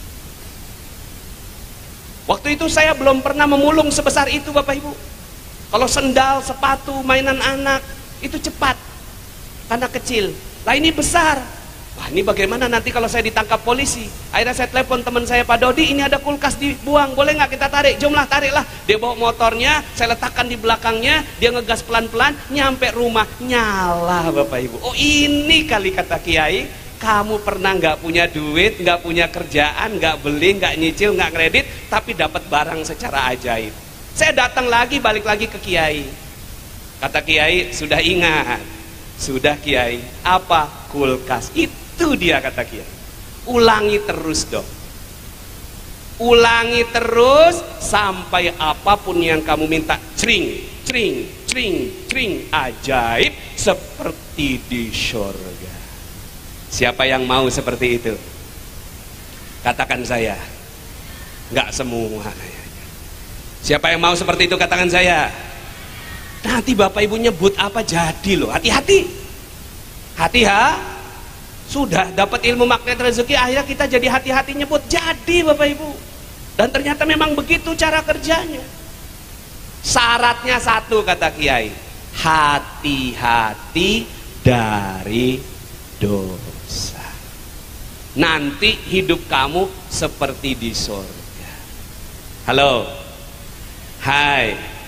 S1: Waktu itu saya belum pernah memulung sebesar itu, Bapak Ibu. Kalau sendal, sepatu, mainan anak, itu cepat, karena kecil. Lah ini besar. Wah, ini bagaimana nanti kalau saya ditangkap polisi? Akhirnya saya telepon teman saya, "Pak Dodi, ini ada kulkas dibuang, boleh nggak kita tarik?" "Jomlah, tariklah." Dia bawa motornya, saya letakkan di belakangnya, dia ngegas pelan-pelan, nyampe rumah, nyala, Bapak Ibu. Oh, ini kali kata Kiai, kamu pernah nggak punya duit, nggak punya kerjaan, nggak beli, nggak nyicil, nggak kredit, tapi dapat barang secara ajaib. Saya datang lagi, balik lagi ke Kiai. Kata Kiai, "Sudah ingat?" "Sudah Kiai." "Apa?" "Kulkas." Itu dia kata Kiai. Ulangi terus dong. Ulangi terus sampai apapun yang kamu minta, cring, cring, cring, cring, ajaib seperti di surga. Siapa yang mau seperti itu? Katakan saya. Enggak semua. Siapa yang mau seperti itu? Katakan saya. Nanti Bapak Ibu nyebut apa jadi loh. Hati-hati. Hati ha. Sudah dapat ilmu magnet rezeki, akhirnya kita jadi hati-hati nyebut jadi, Bapak Ibu. Dan ternyata memang begitu cara kerjanya. Syaratnya satu kata Kiai, hati-hati dari dosa. Nanti hidup kamu seperti di surga. Halo. Hai.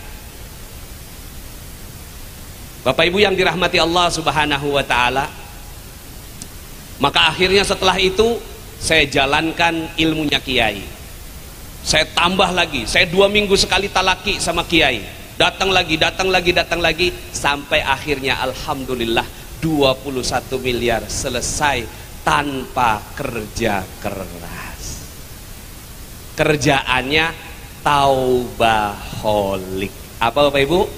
S1: Bapak Ibu yang dirahmati Allah Subhanahu wa taala. Maka akhirnya setelah itu saya jalankan ilmunya Kiai. Saya tambah lagi, saya dua minggu sekali talaki sama Kiai. Datang lagi, datang lagi, datang lagi, sampai akhirnya alhamdulillah dua puluh satu miliar selesai tanpa kerja keras. Kerjaannya taubaholik. Apa Bapak Ibu?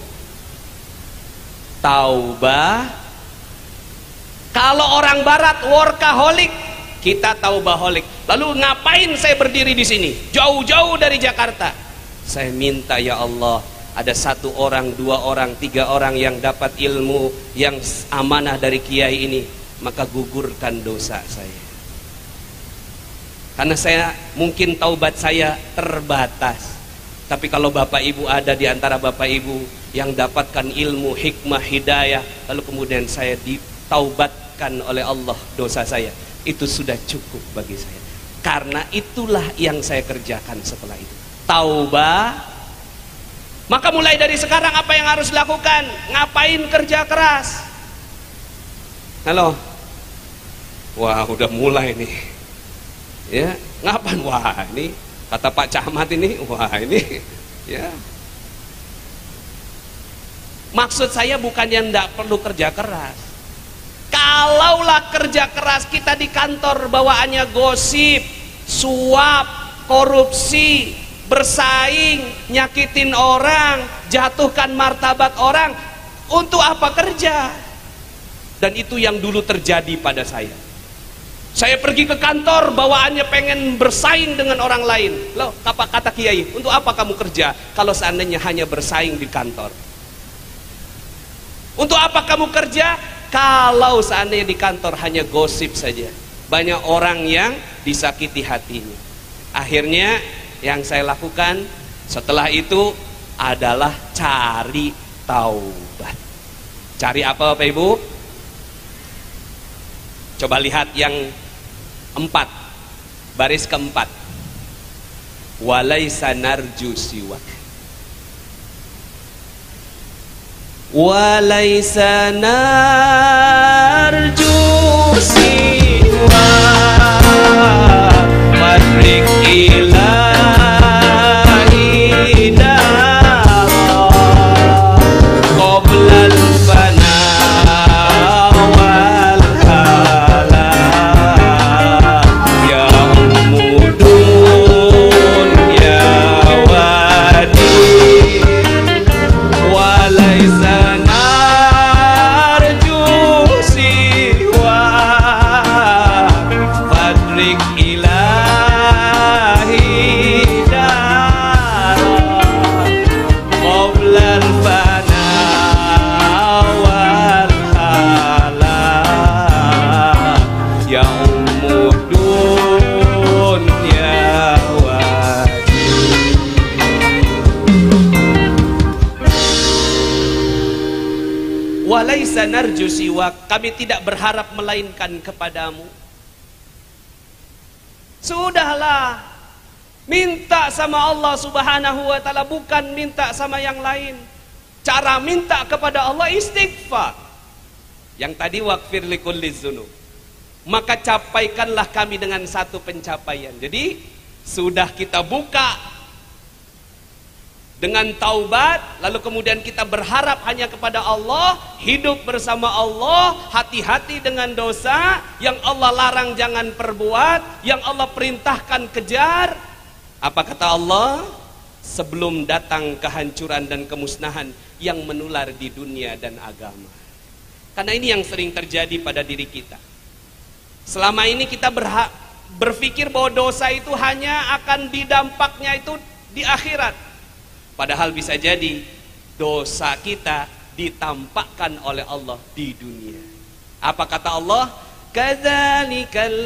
S1: Taubah. Kalau orang barat workaholic, kita taubaholik. Lalu ngapain saya berdiri di sini? Jauh-jauh dari Jakarta. Saya minta ya Allah, ada satu orang, dua orang, tiga orang yang dapat ilmu yang amanah dari Kiai ini, maka gugurkan dosa saya. Karena saya mungkin taubat saya terbatas. Tapi kalau Bapak Ibu ada di antara Bapak Ibu yang dapatkan ilmu, hikmah, hidayah, lalu kemudian saya ditaubatkan oleh Allah dosa saya, itu sudah cukup bagi saya. Karena itulah yang saya kerjakan setelah itu. Taubah. Maka mulai dari sekarang apa yang harus dilakukan? Ngapain kerja keras? Halo. Wah, udah mulai nih. Ya, ngapain? Wah, ini kata Pak Camat ini, wah ini ya. Maksud saya bukan yang tidak perlu kerja keras. Kalaulah kerja keras kita di kantor bawaannya gosip, suap, korupsi, bersaing, nyakitin orang, jatuhkan martabat orang, untuk apa kerja? Dan itu yang dulu terjadi pada saya. Saya pergi ke kantor bawaannya pengen bersaing dengan orang lain. Loh, apa kata Kiai? Untuk apa kamu kerja kalau seandainya hanya bersaing di kantor? Untuk apa kamu kerja kalau seandainya di kantor hanya gosip saja? Banyak orang yang disakiti hatinya. Akhirnya yang saya lakukan setelah itu adalah cari taubat. Cari apa Bapak Ibu? Coba lihat yang empat, baris keempat. Walaisa narju siwak. Walaisa narju siwak madrik ilahi dara qoblal fana wal hala ya umudun ya wadi walaisa narju siwa fadrik ilahi dara qoblal fana wal hala ya umudun ya wadi. Walaisa narju siwak, kami tidak berharap melainkan kepadamu. Sudahlah, minta sama Allah subhanahu wa ta'ala, bukan minta sama yang lain. Cara minta kepada Allah istighfar. Yang tadi waqfir likulli dzunub. Maka capaikanlah kami dengan satu pencapaian. Jadi sudah kita buka dengan taubat, lalu kemudian kita berharap hanya kepada Allah, hidup bersama Allah, hati-hati dengan dosa, yang Allah larang jangan perbuat, yang Allah perintahkan kejar. Apa kata Allah? Sebelum datang kehancuran dan kemusnahan yang menular di dunia dan agama. Karena ini yang sering terjadi pada diri kita. Selama ini kita berhak, berpikir bahwa dosa itu hanya akan didampaknya itu di akhirat. Padahal bisa jadi dosa kita ditampakkan oleh Allah di dunia. Apa kata Allah? Kadzalikal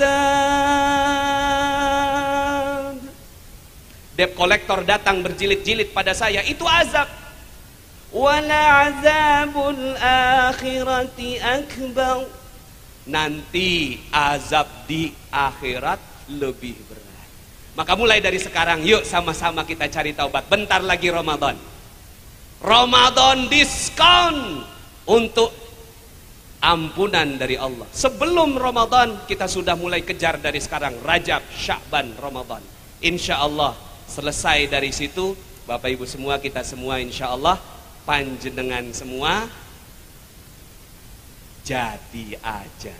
S1: azab. Debt collector datang berjilid-jilid pada saya, itu azab. Wala azabul akhirati akbar. Nanti azab di akhirat lebih berat. Maka mulai dari sekarang, yuk sama-sama kita cari taubat. Bentar lagi Ramadan. Ramadan diskon untuk ampunan dari Allah. Sebelum Ramadan kita sudah mulai kejar dari sekarang. Rajab, Sya'ban, Ramadan. Insya Allah selesai dari situ, Bapak Ibu semua, kita semua insya Allah panjenengan semua jadi aja.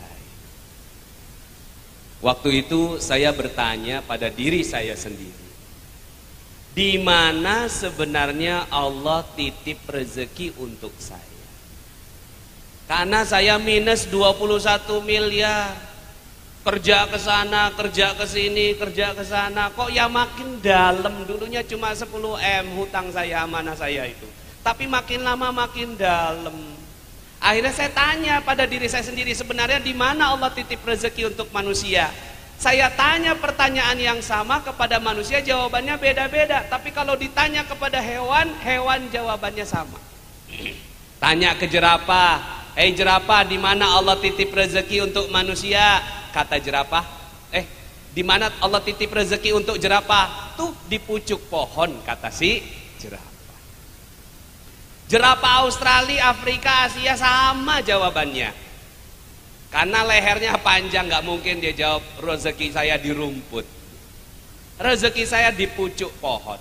S1: Waktu itu saya bertanya pada diri saya sendiri, di mana sebenarnya Allah titip rezeki untuk saya? Karena saya minus dua puluh satu miliar, kerja ke sana, kerja ke sini, kerja ke sana, kok ya makin dalam. Dulunya cuma sepuluh M hutang saya, amanah saya itu, tapi makin lama makin dalam. Akhirnya saya tanya pada diri saya sendiri, sebenarnya di mana Allah titip rezeki untuk manusia? Saya tanya pertanyaan yang sama kepada manusia, jawabannya beda-beda. Tapi kalau ditanya kepada hewan, hewan jawabannya sama. Tanya ke jerapah, "Hei jerapah, di mana Allah titip rezeki untuk manusia?" Kata jerapah, "Eh, di mana Allah titip rezeki untuk jerapah?" "Tuh di pucuk pohon," kata si jerapah. Jerapah Australia, Afrika, Asia sama jawabannya. Karena lehernya panjang, nggak mungkin dia jawab rezeki saya di rumput. Rezeki saya di pucuk pohon.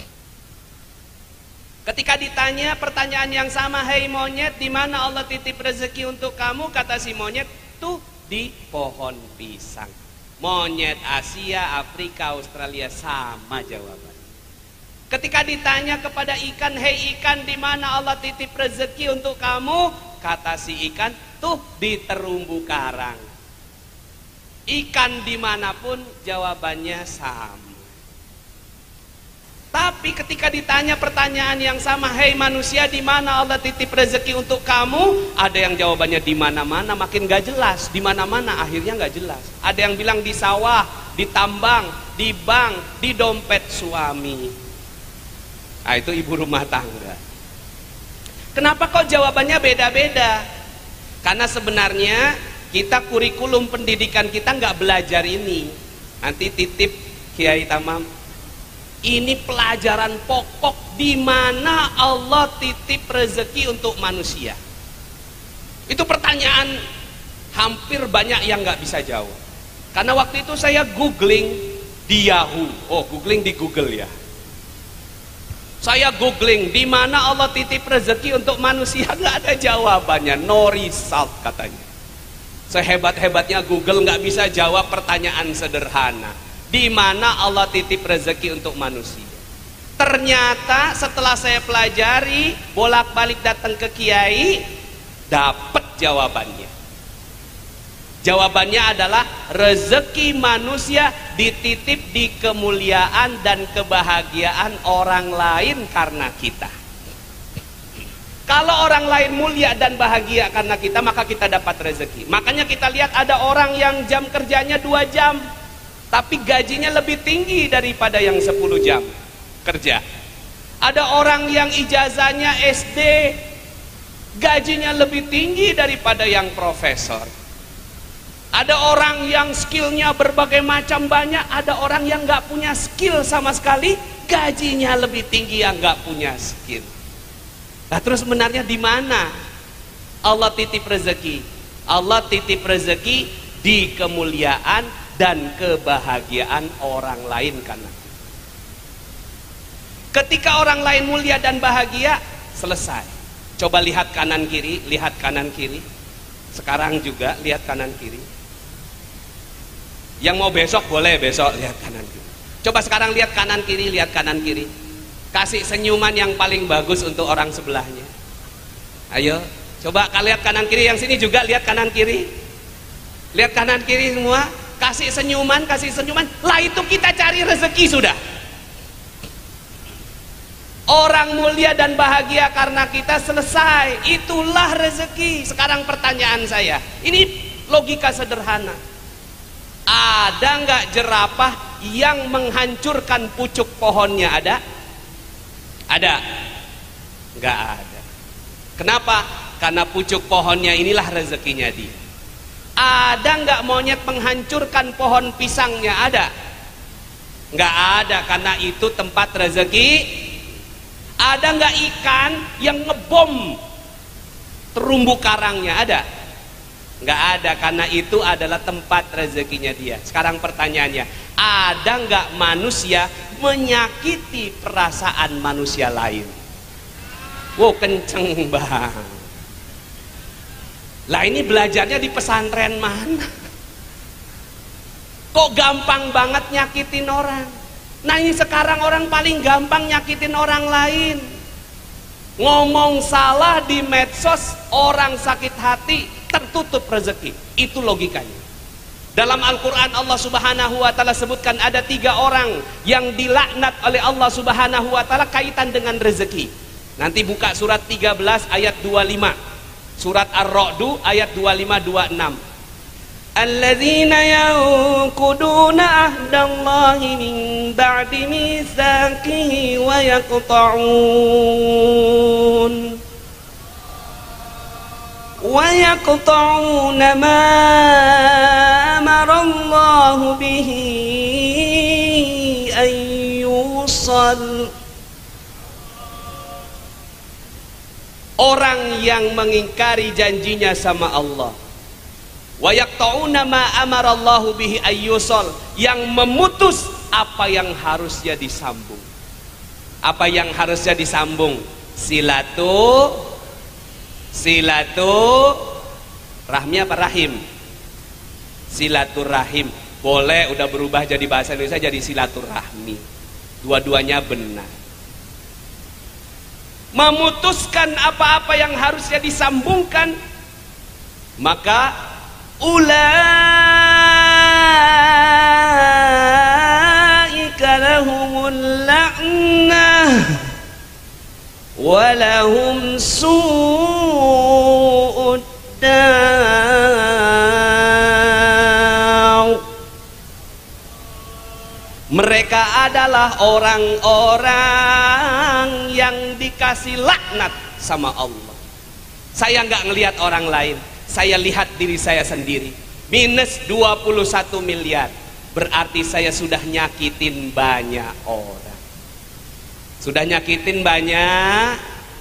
S1: Ketika ditanya pertanyaan yang sama, "Hei monyet, di mana Allah titip rezeki untuk kamu?" Kata si monyet, "Tuh di pohon pisang." Monyet Asia, Afrika, Australia sama jawaban. Ketika ditanya kepada ikan, "Hei ikan, di mana Allah titip rezeki untuk kamu?" Kata si ikan, "Tuh di terumbu karang." Ikan dimanapun jawabannya sama. Tapi ketika ditanya pertanyaan yang sama, "Hei manusia, di mana Allah titip rezeki untuk kamu?" Ada yang jawabannya di mana-mana, makin gak jelas. Di mana-mana akhirnya gak jelas. Ada yang bilang di sawah, di tambang, di bank, di dompet suami. Nah, itu ibu rumah tangga. Kenapa kok jawabannya beda-beda? Karena sebenarnya kita kurikulum pendidikan kita nggak belajar ini. Nanti titip Kiai Tamam, ini pelajaran pokok di mana Allah titip rezeki untuk manusia. Itu pertanyaan hampir banyak yang nggak bisa jawab. Karena waktu itu saya googling di Yahoo. Oh, googling di Google ya. Saya googling di mana Allah titip rezeki untuk manusia, nggak ada jawabannya, no result katanya. Sehebat-hebatnya Google nggak bisa jawab pertanyaan sederhana. Di mana Allah titip rezeki untuk manusia? Ternyata setelah saya pelajari, bolak-balik datang ke kiai, dapat jawabannya. Jawabannya adalah rezeki manusia dititip di kemuliaan dan kebahagiaan orang lain karena kita. Kalau orang lain mulia dan bahagia karena kita, maka kita dapat rezeki. Makanya kita lihat ada orang yang jam kerjanya dua jam, tapi gajinya lebih tinggi daripada yang sepuluh jam kerja. Ada orang yang ijazahnya S D, gajinya lebih tinggi daripada yang profesor. Ada orang yang skillnya berbagai macam banyak, ada orang yang nggak punya skill sama sekali, gajinya lebih tinggi yang nggak punya skill. Nah, terus sebenarnya di mana Allah titip rezeki? Allah titip rezeki di kemuliaan dan kebahagiaan orang lain karena ketika orang lain mulia dan bahagia, selesai. Coba lihat kanan kiri, lihat kanan kiri. Sekarang juga lihat kanan kiri. Yang mau besok boleh besok lihat kanan kiri. Coba sekarang lihat kanan kiri, lihat kanan kiri. Kasih senyuman yang paling bagus untuk orang sebelahnya. Ayo, coba kalian lihat kanan kiri, yang sini juga lihat kanan kiri. Lihat kanan kiri semua, kasih senyuman, kasih senyuman. Lah itu kita cari rezeki sudah. Orang mulia dan bahagia karena kita, selesai. Itulah rezeki. Sekarang pertanyaan saya, ini logika sederhana. Ada nggak jerapah yang menghancurkan pucuk pohonnya? Ada? Ada? Nggak ada. Kenapa? Karena pucuk pohonnya inilah rezekinya dia. Ada nggak monyet menghancurkan pohon pisangnya? Ada? Nggak ada, karena itu tempat rezeki. Ada nggak ikan yang ngebom terumbu karangnya? Ada? Nggak ada, karena itu adalah tempat rezekinya dia. Sekarang pertanyaannya, ada nggak manusia menyakiti perasaan manusia lain? Wow, kenceng banget. Lah ini belajarnya di pesantren mana? Kok gampang banget nyakitin orang? Nah ini sekarang orang paling gampang nyakitin orang lain. Ngomong salah di medsos, orang sakit hati, tertutup rezeki. Itu logikanya. Dalam Al-Quran Allah subhanahu wa ta'ala sebutkan ada tiga orang yang dilaknat oleh Allah subhanahu wa ta'ala kaitan dengan rezeki. Nanti buka surat tiga belas ayat dua puluh lima, surat Ar-Ra'du ayat dua puluh lima dua puluh enam. Alladzina yanquduna ahdallahi min ba'di mitsaqihi wa yaqta'un wa yaqta'una ma amara Allahu bihi an yusal. Orang yang mengingkari janjinya sama Allah, wa yaqta'una ma amara Allahu bihi an yusal, yang memutus apa yang harusnya disambung. Apa yang harusnya disambung? Silatu Silatu rahmi apa rahim? Silaturahim. Boleh udah berubah jadi bahasa Indonesia jadi silaturahmi. Dua-duanya benar. Memutuskan apa-apa yang harusnya disambungkan, maka ulaika lahumul la'nah walahum su'ud dar. Mereka adalah orang-orang yang dikasih laknat sama Allah. Saya nggak ngelihat orang lain, saya lihat diri saya sendiri, minus dua puluh satu miliar. Berarti saya sudah nyakitin banyak orang. Sudah nyakitin banyak.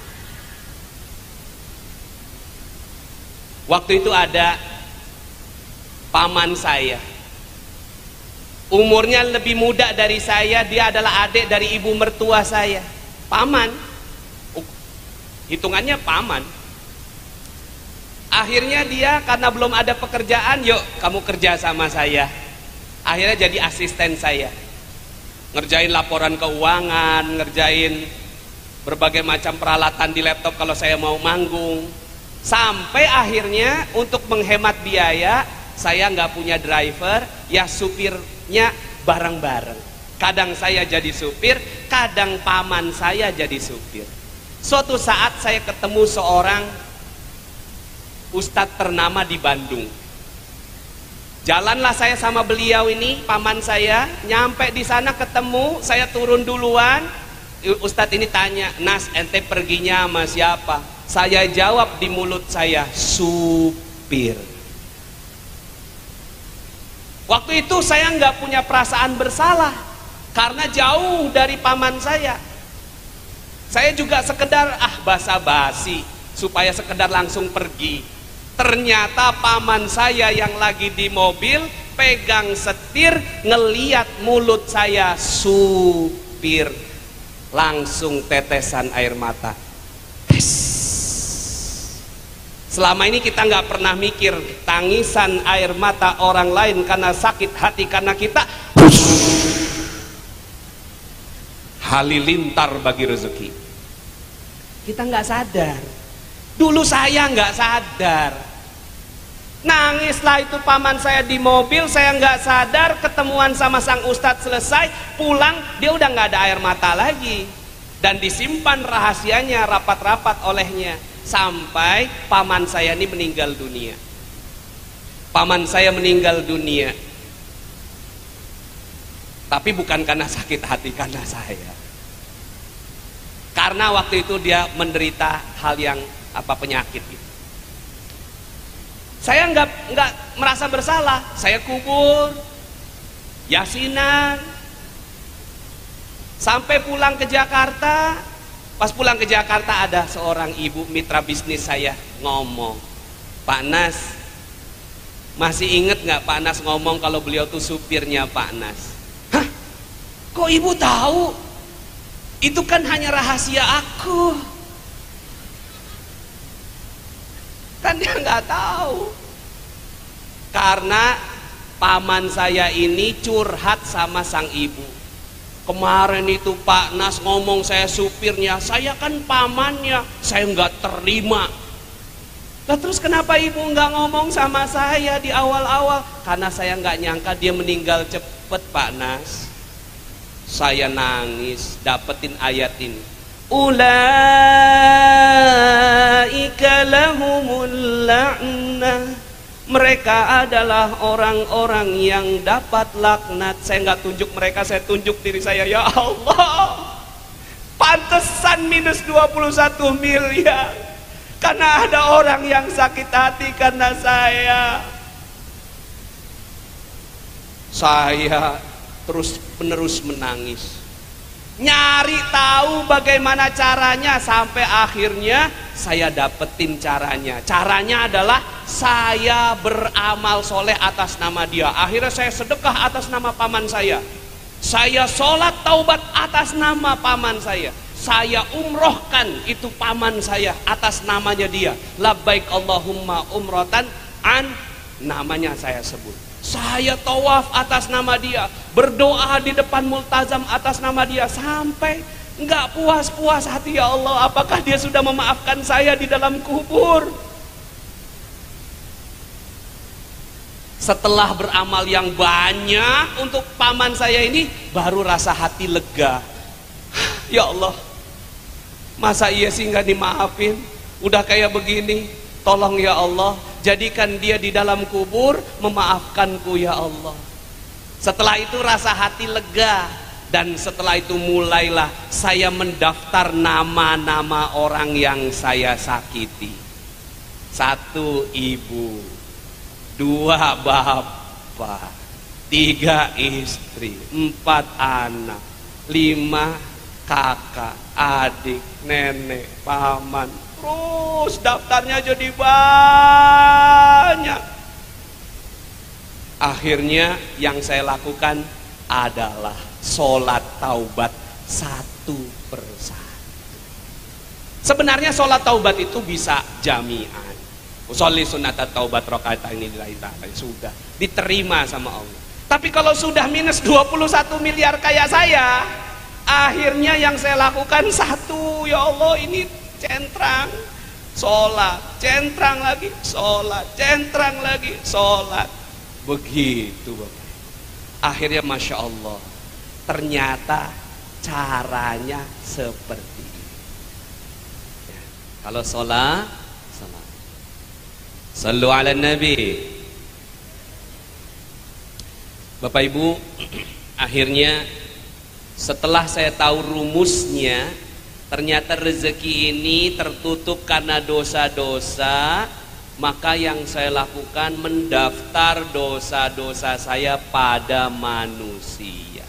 S1: Waktu itu ada paman saya, umurnya lebih muda dari saya. Dia adalah adik dari ibu mertua saya. Paman, hitungannya paman. Akhirnya dia karena belum ada pekerjaan, yuk kamu kerja sama saya. Akhirnya jadi asisten saya, ngerjain laporan keuangan, ngerjain berbagai macam peralatan di laptop kalau saya mau manggung. Sampai akhirnya untuk menghemat biaya, saya nggak punya driver, ya supirnya bareng-bareng. Kadang saya jadi supir, kadang paman saya jadi supir. Suatu saat saya ketemu seorang ustadz ternama di Bandung. Jalanlah saya sama beliau ini, paman saya. Nyampe di sana ketemu, saya turun duluan. Ustadz ini tanya, "Nas, ente perginya sama siapa?" Saya jawab di mulut saya, "Supir." Waktu itu saya nggak punya perasaan bersalah karena jauh dari paman saya. Saya juga sekedar ah basa-basi supaya sekedar langsung pergi. Ternyata paman saya yang lagi di mobil pegang setir, ngeliat mulut saya, "Supir." Langsung tetesan air mata. Selama ini kita nggak pernah mikir tangisan air mata orang lain karena sakit hati karena kita halilintar bagi rezeki. Kita nggak sadar. Dulu saya nggak sadar. Nangislah itu paman saya di mobil, saya nggak sadar. Ketemuan sama sang ustadz selesai, pulang dia udah nggak ada air mata lagi, dan disimpan rahasianya rapat-rapat olehnya sampai paman saya ini meninggal dunia. Paman saya meninggal dunia, tapi bukan karena sakit hati, karena saya. Karena waktu itu dia menderita hal yang apa penyakit gitu. Saya nggak nggak merasa bersalah. Saya kubur, yasinan, sampai pulang ke Jakarta. Pas pulang ke Jakarta ada seorang ibu mitra bisnis saya ngomong, "Pak Nas, masih inget nggak Pak Nas ngomong kalau beliau tuh supirnya Pak Nas?" "Hah? Kok ibu tahu? Itu kan hanya rahasia aku." Kan dia nggak tahu. Karena paman saya ini curhat sama sang ibu. "Kemarin itu Pak Nas ngomong saya supirnya, saya kan pamannya, saya nggak terima." Lah terus kenapa ibu nggak ngomong sama saya di awal-awal? "Karena saya nggak nyangka dia meninggal cepet Pak Nas." Saya nangis dapetin ayat ini. "Ulaika lahumul la'nah." Mereka adalah orang-orang yang dapat laknat. Saya nggak tunjuk mereka, saya tunjuk diri saya. Ya Allah, pantesan minus dua puluh satu miliar. Karena ada orang yang sakit hati karena saya. Saya terus menerus menangis, nyari tahu bagaimana caranya, sampai akhirnya saya dapetin caranya. Caranya adalah saya beramal soleh atas nama dia. Akhirnya saya sedekah atas nama paman saya. Saya sholat taubat atas nama paman saya. Saya umrohkan itu paman saya atas namanya dia. Labbaik Allahumma umrotan an, namanya saya sebut. Saya tawaf atas nama dia, berdoa di depan multazam atas nama dia, sampai nggak puas-puas hati. Ya Allah, apakah dia sudah memaafkan saya di dalam kubur? Setelah beramal yang banyak untuk paman saya ini, baru rasa hati lega. Ya Allah, masa iya sih nggak dimaafin? Udah kayak begini, tolong ya Allah, jadikan dia di dalam kubur memaafkanku ya Allah. Setelah itu rasa hati lega, dan setelah itu mulailah saya mendaftar nama-nama orang yang saya sakiti. Satu ibu, dua bapak, tiga istri, empat anak, lima kakak, adik, nenek, paman. Terus daftarnya jadi banyak. Akhirnya yang saya lakukan adalah sholat taubat satu persatu. Sebenarnya sholat taubat itu bisa jami'an. Usolli sunnatat taubat rakaat ini lillahi ta'ala, sudah diterima sama Allah. Tapi kalau sudah minus dua puluh satu miliar kayak saya, akhirnya yang saya lakukan satu, ya Allah ini centrang, sholat, centrang lagi, sholat, centrang lagi, sholat. Begitu Bapak. Akhirnya Masya Allah, ternyata caranya seperti ini. Ya, kalau sholat, sholat. Sallu ala Nabi. Bapak Ibu, akhirnya setelah saya tahu rumusnya, ternyata rezeki ini tertutup karena dosa-dosa, maka yang saya lakukan mendaftar dosa-dosa saya pada manusia.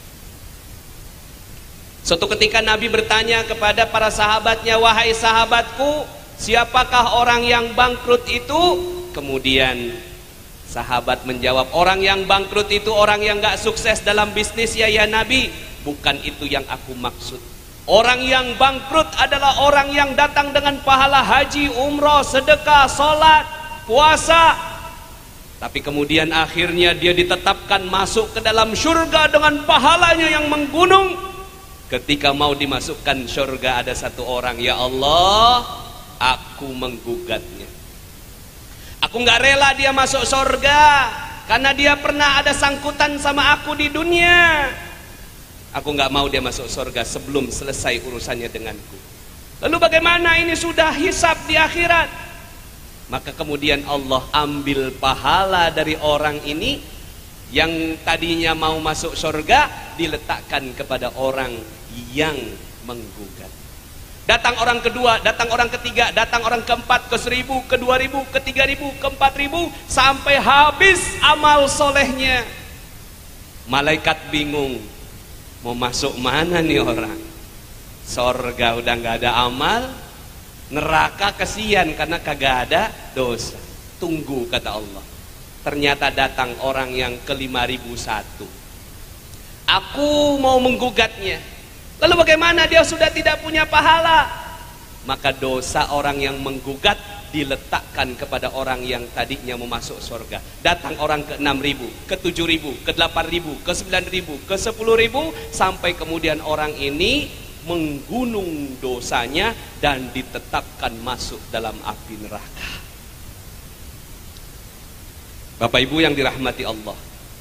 S1: Suatu ketika Nabi bertanya kepada para sahabatnya, wahai sahabatku, siapakah orang yang bangkrut itu? Kemudian sahabat menjawab, orang yang bangkrut itu orang yang gak sukses dalam bisnis ya ya Nabi. Bukan itu yang aku maksud. Orang yang bangkrut adalah orang yang datang dengan pahala haji, umroh, sedekah, sholat, puasa, tapi kemudian akhirnya dia ditetapkan masuk ke dalam surga dengan pahalanya yang menggunung. Ketika mau dimasukkan surga, ada satu orang, ya Allah, aku menggugatnya. Aku nggak rela dia masuk surga karena dia pernah ada sangkutan sama aku di dunia. Aku nggak mau dia masuk surga sebelum selesai urusannya denganku. Lalu bagaimana ini sudah hisab di akhirat? Maka kemudian Allah ambil pahala dari orang ini yang tadinya mau masuk surga, diletakkan kepada orang yang menggugat. Datang orang kedua, datang orang ketiga, datang orang keempat, ke seribu, ke dua ribu, ke tiga ribu, ke empat ribu, sampai habis amal solehnya. Malaikat bingung, mau masuk mana nih orang? Surga udah nggak ada amal, neraka kesian karena kagak ada dosa. Tunggu, kata Allah. Ternyata datang orang yang ke lima ribu satu. Aku mau menggugatnya. Lalu bagaimana, dia sudah tidak punya pahala? Maka dosa orang yang menggugat diletakkan kepada orang yang tadinya mau masuk surga. Datang orang ke enam ribu, ke tujuh ribu, ke delapan ribu, ke sembilan ribu, ke sepuluh ribu, sampai kemudian orang ini menggunung dosanya dan ditetapkan masuk dalam api neraka. Bapak Ibu yang dirahmati Allah,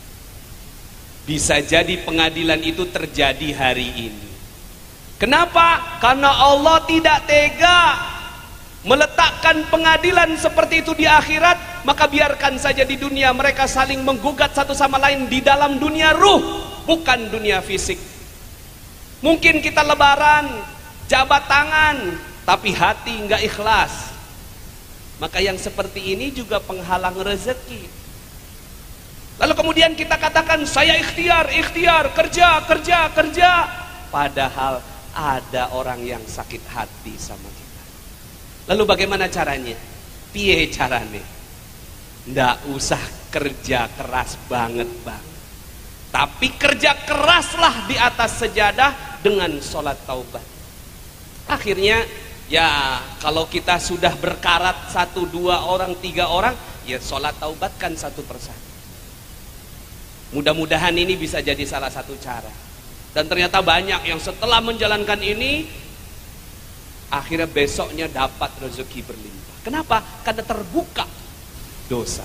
S1: bisa jadi pengadilan itu terjadi hari ini. Kenapa? Karena Allah tidak tega meletakkan pengadilan seperti itu di akhirat. Maka biarkan saja di dunia mereka saling menggugat satu sama lain di dalam dunia ruh, bukan dunia fisik. Mungkin kita lebaran, jabat tangan, tapi hati nggak ikhlas. Maka yang seperti ini juga penghalang rezeki. Lalu kemudian kita katakan, saya ikhtiar, ikhtiar, kerja, kerja, kerja. Padahal ada orang yang sakit hati sama kita. Lalu bagaimana caranya? Piye caranya? Nggak usah kerja keras banget bang, tapi kerja keraslah di atas sejadah dengan sholat taubat. Akhirnya ya kalau kita sudah berkarat satu dua orang tiga orang, ya sholat taubat kan satu persatu. Mudah-mudahan ini bisa jadi salah satu cara. Dan ternyata banyak yang setelah menjalankan ini akhirnya besoknya dapat rezeki berlimpah. Kenapa? Karena terbuka dosa.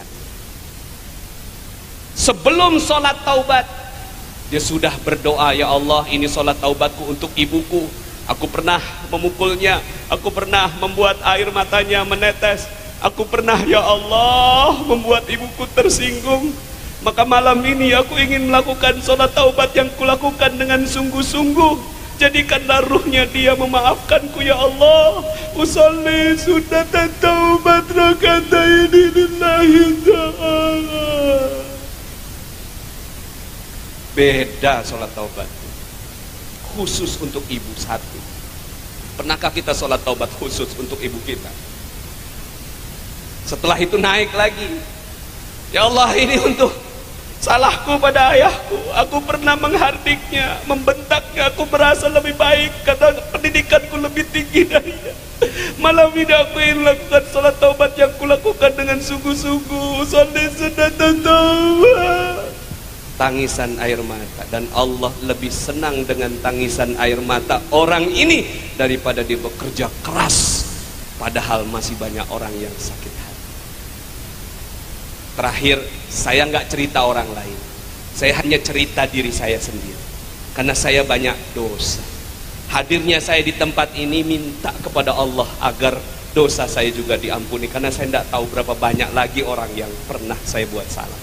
S1: Sebelum sholat taubat, dia sudah berdoa, ya Allah, ini sholat taubatku untuk ibuku. Aku pernah memukulnya, aku pernah membuat air matanya menetes, aku pernah ya Allah membuat ibuku tersinggung. Maka malam ini aku ingin melakukan sholat taubat yang kulakukan dengan sungguh-sungguh. Jadikanlah ruhnya dia memaafkanku ya Allah. Usolli sunnatan taubat rakataini lillahi ta'ala. Beda sholat taubat, khusus untuk ibu satu. Pernahkah kita sholat taubat khusus untuk ibu kita? Setelah itu naik lagi, ya Allah, ini untuk salahku pada ayahku. Aku pernah menghardiknya, membentaknya. Aku merasa lebih baik karena pendidikanku lebih tinggi darinya. Malam ini aku ingin lakukan sholat taubat yang kulakukan dengan sungguh-sungguh. Sholli sunnatan taubat. Tangisan air mata, dan Allah lebih senang dengan tangisan air mata orang ini daripada dia bekerja keras padahal masih banyak orang yang sakit hati. Terakhir, saya nggak cerita orang lain, saya hanya cerita diri saya sendiri karena saya banyak dosa. Hadirnya saya di tempat ini minta kepada Allah agar dosa saya juga diampuni, karena saya tidak tahu berapa banyak lagi orang yang pernah saya buat salah.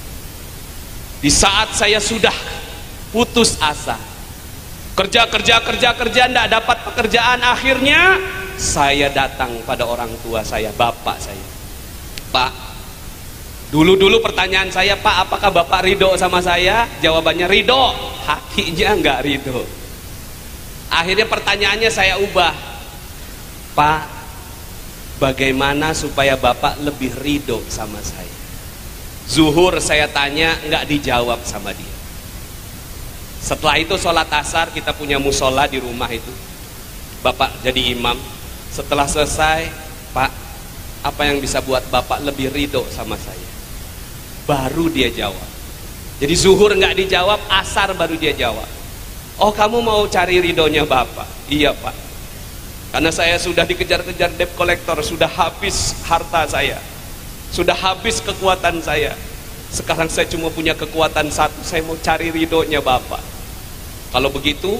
S1: Di saat saya sudah putus asa, kerja kerja kerja kerja tidak dapat pekerjaan, akhirnya saya datang pada orang tua saya, bapak saya. Pak, dulu-dulu pertanyaan saya, Pak, apakah bapak ridho sama saya? Jawabannya ridho, hatinya enggak ridho. Akhirnya pertanyaannya saya ubah, Pak, bagaimana supaya bapak lebih ridho sama saya? Zuhur saya tanya, enggak dijawab sama dia. Setelah itu sholat asar, kita punya musola di rumah itu, bapak jadi imam. Setelah selesai, Pak, apa yang bisa buat bapak lebih ridho sama saya? Baru dia jawab. Jadi zuhur enggak dijawab, asar baru dia jawab. Oh, kamu mau cari ridhonya bapak? Iya Pak, karena saya sudah dikejar-kejar debt collector, sudah habis harta saya, sudah habis kekuatan saya. Sekarang saya cuma punya kekuatan satu, saya mau cari ridhonya bapak. Kalau begitu,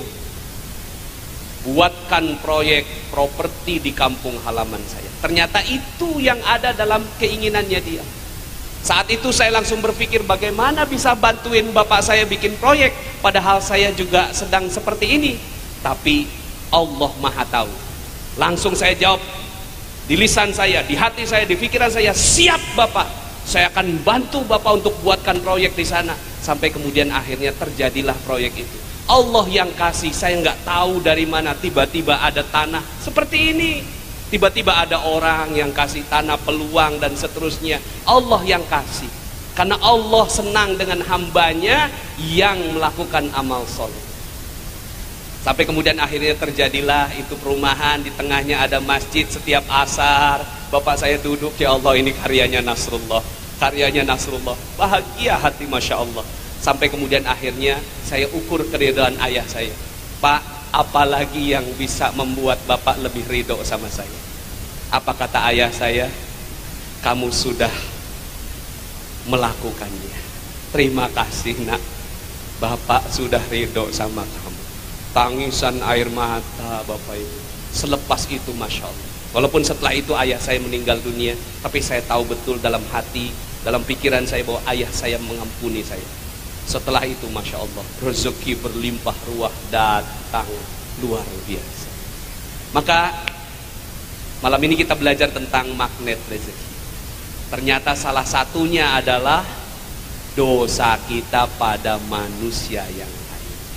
S1: buatkan proyek properti di kampung halaman saya. Ternyata itu yang ada dalam keinginannya dia. Saat itu saya langsung berpikir, bagaimana bisa bantuin bapak saya bikin proyek, padahal saya juga sedang seperti ini. Tapi Allah Maha Tahu. Langsung saya jawab di lisan saya, di hati saya, di pikiran saya, siap bapak, saya akan bantu bapak untuk buatkan proyek di sana. Sampai kemudian akhirnya terjadilah proyek itu. Allah yang kasih, saya nggak tahu dari mana tiba-tiba ada tanah seperti ini. Tiba-tiba ada orang yang kasih tanah, peluang dan seterusnya. Allah yang kasih, karena Allah senang dengan hambanya yang melakukan amal soleh. Sampai kemudian akhirnya terjadilah itu perumahan, di tengahnya ada masjid. Setiap asar bapak saya duduk, ya Allah, ini karyanya Nasrullah, karyanya Nasrullah. Bahagia hati, Masya Allah. Sampai kemudian akhirnya saya ukur keridhaan ayah saya, Pak, apalagi yang bisa membuat bapak lebih ridho sama saya? Apa kata ayah saya? Kamu sudah melakukannya. Terima kasih nak, bapak sudah ridho sama kamu. Tangisan air mata bapak itu. Selepas itu Masya Allah, walaupun setelah itu ayah saya meninggal dunia, tapi saya tahu betul dalam hati, dalam pikiran saya bahwa ayah saya mengampuni saya. Setelah itu Masya Allah, rezeki berlimpah ruah datang luar biasa. Maka malam ini kita belajar tentang magnet rezeki. Ternyata salah satunya adalah dosa kita pada manusia yang lain.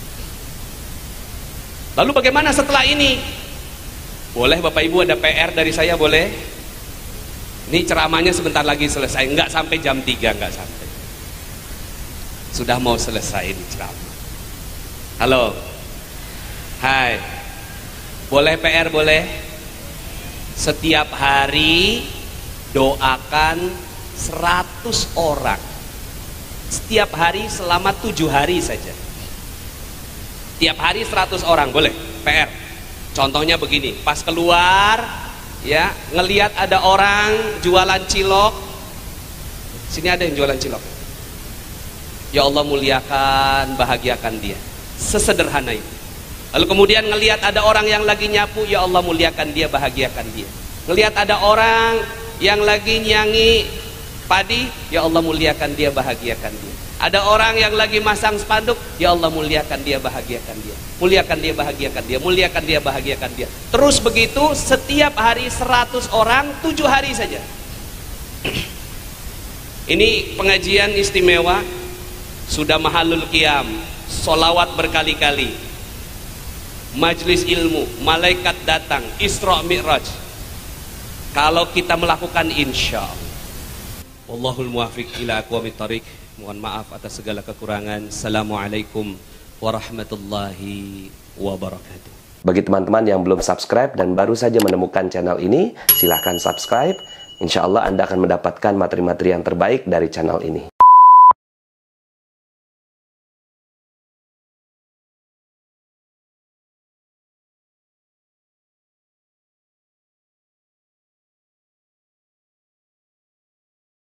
S1: Lalu bagaimana setelah ini? Boleh Bapak Ibu, ada P R dari saya, boleh? Ini ceramahnya sebentar lagi selesai, enggak sampai jam tiga, enggak sampai. Sudah mau selesai ini ceramah. Halo. Hai. Boleh P R, boleh? Setiap hari doakan seratus orang. Setiap hari selama tujuh hari saja. Tiap hari seratus orang, boleh? P R. Contohnya begini, pas keluar ya, ngelihat ada orang jualan cilok. Sini ada yang jualan cilok. Ya Allah, muliakan, bahagiakan dia. Sesederhana itu. Lalu kemudian ngelihat ada orang yang lagi nyapu, ya Allah, muliakan dia, bahagiakan dia. Ngelihat ada orang yang lagi nyangi padi, ya Allah, muliakan dia, bahagiakan dia. Ada orang yang lagi masang spanduk, ya Allah muliakan dia, bahagiakan dia. Muliakan dia, bahagiakan dia. Muliakan dia, bahagiakan dia. Terus begitu setiap hari seratus orang, tujuh hari saja. Ini pengajian istimewa, sudah mahalul qiyam, solawat berkali-kali, majlis ilmu, malaikat datang, Isra Mi'raj. Kalau kita melakukan, insya Allah. Wallahul muwafiq ila aqwamit thariq. Mohon maaf atas segala kekurangan. Assalamualaikum warahmatullahi wabarakatuh.
S2: Bagi teman-teman yang belum subscribe dan baru saja menemukan channel ini, silahkan subscribe. Insya Allah Anda akan mendapatkan materi-materi yang terbaik dari channel ini.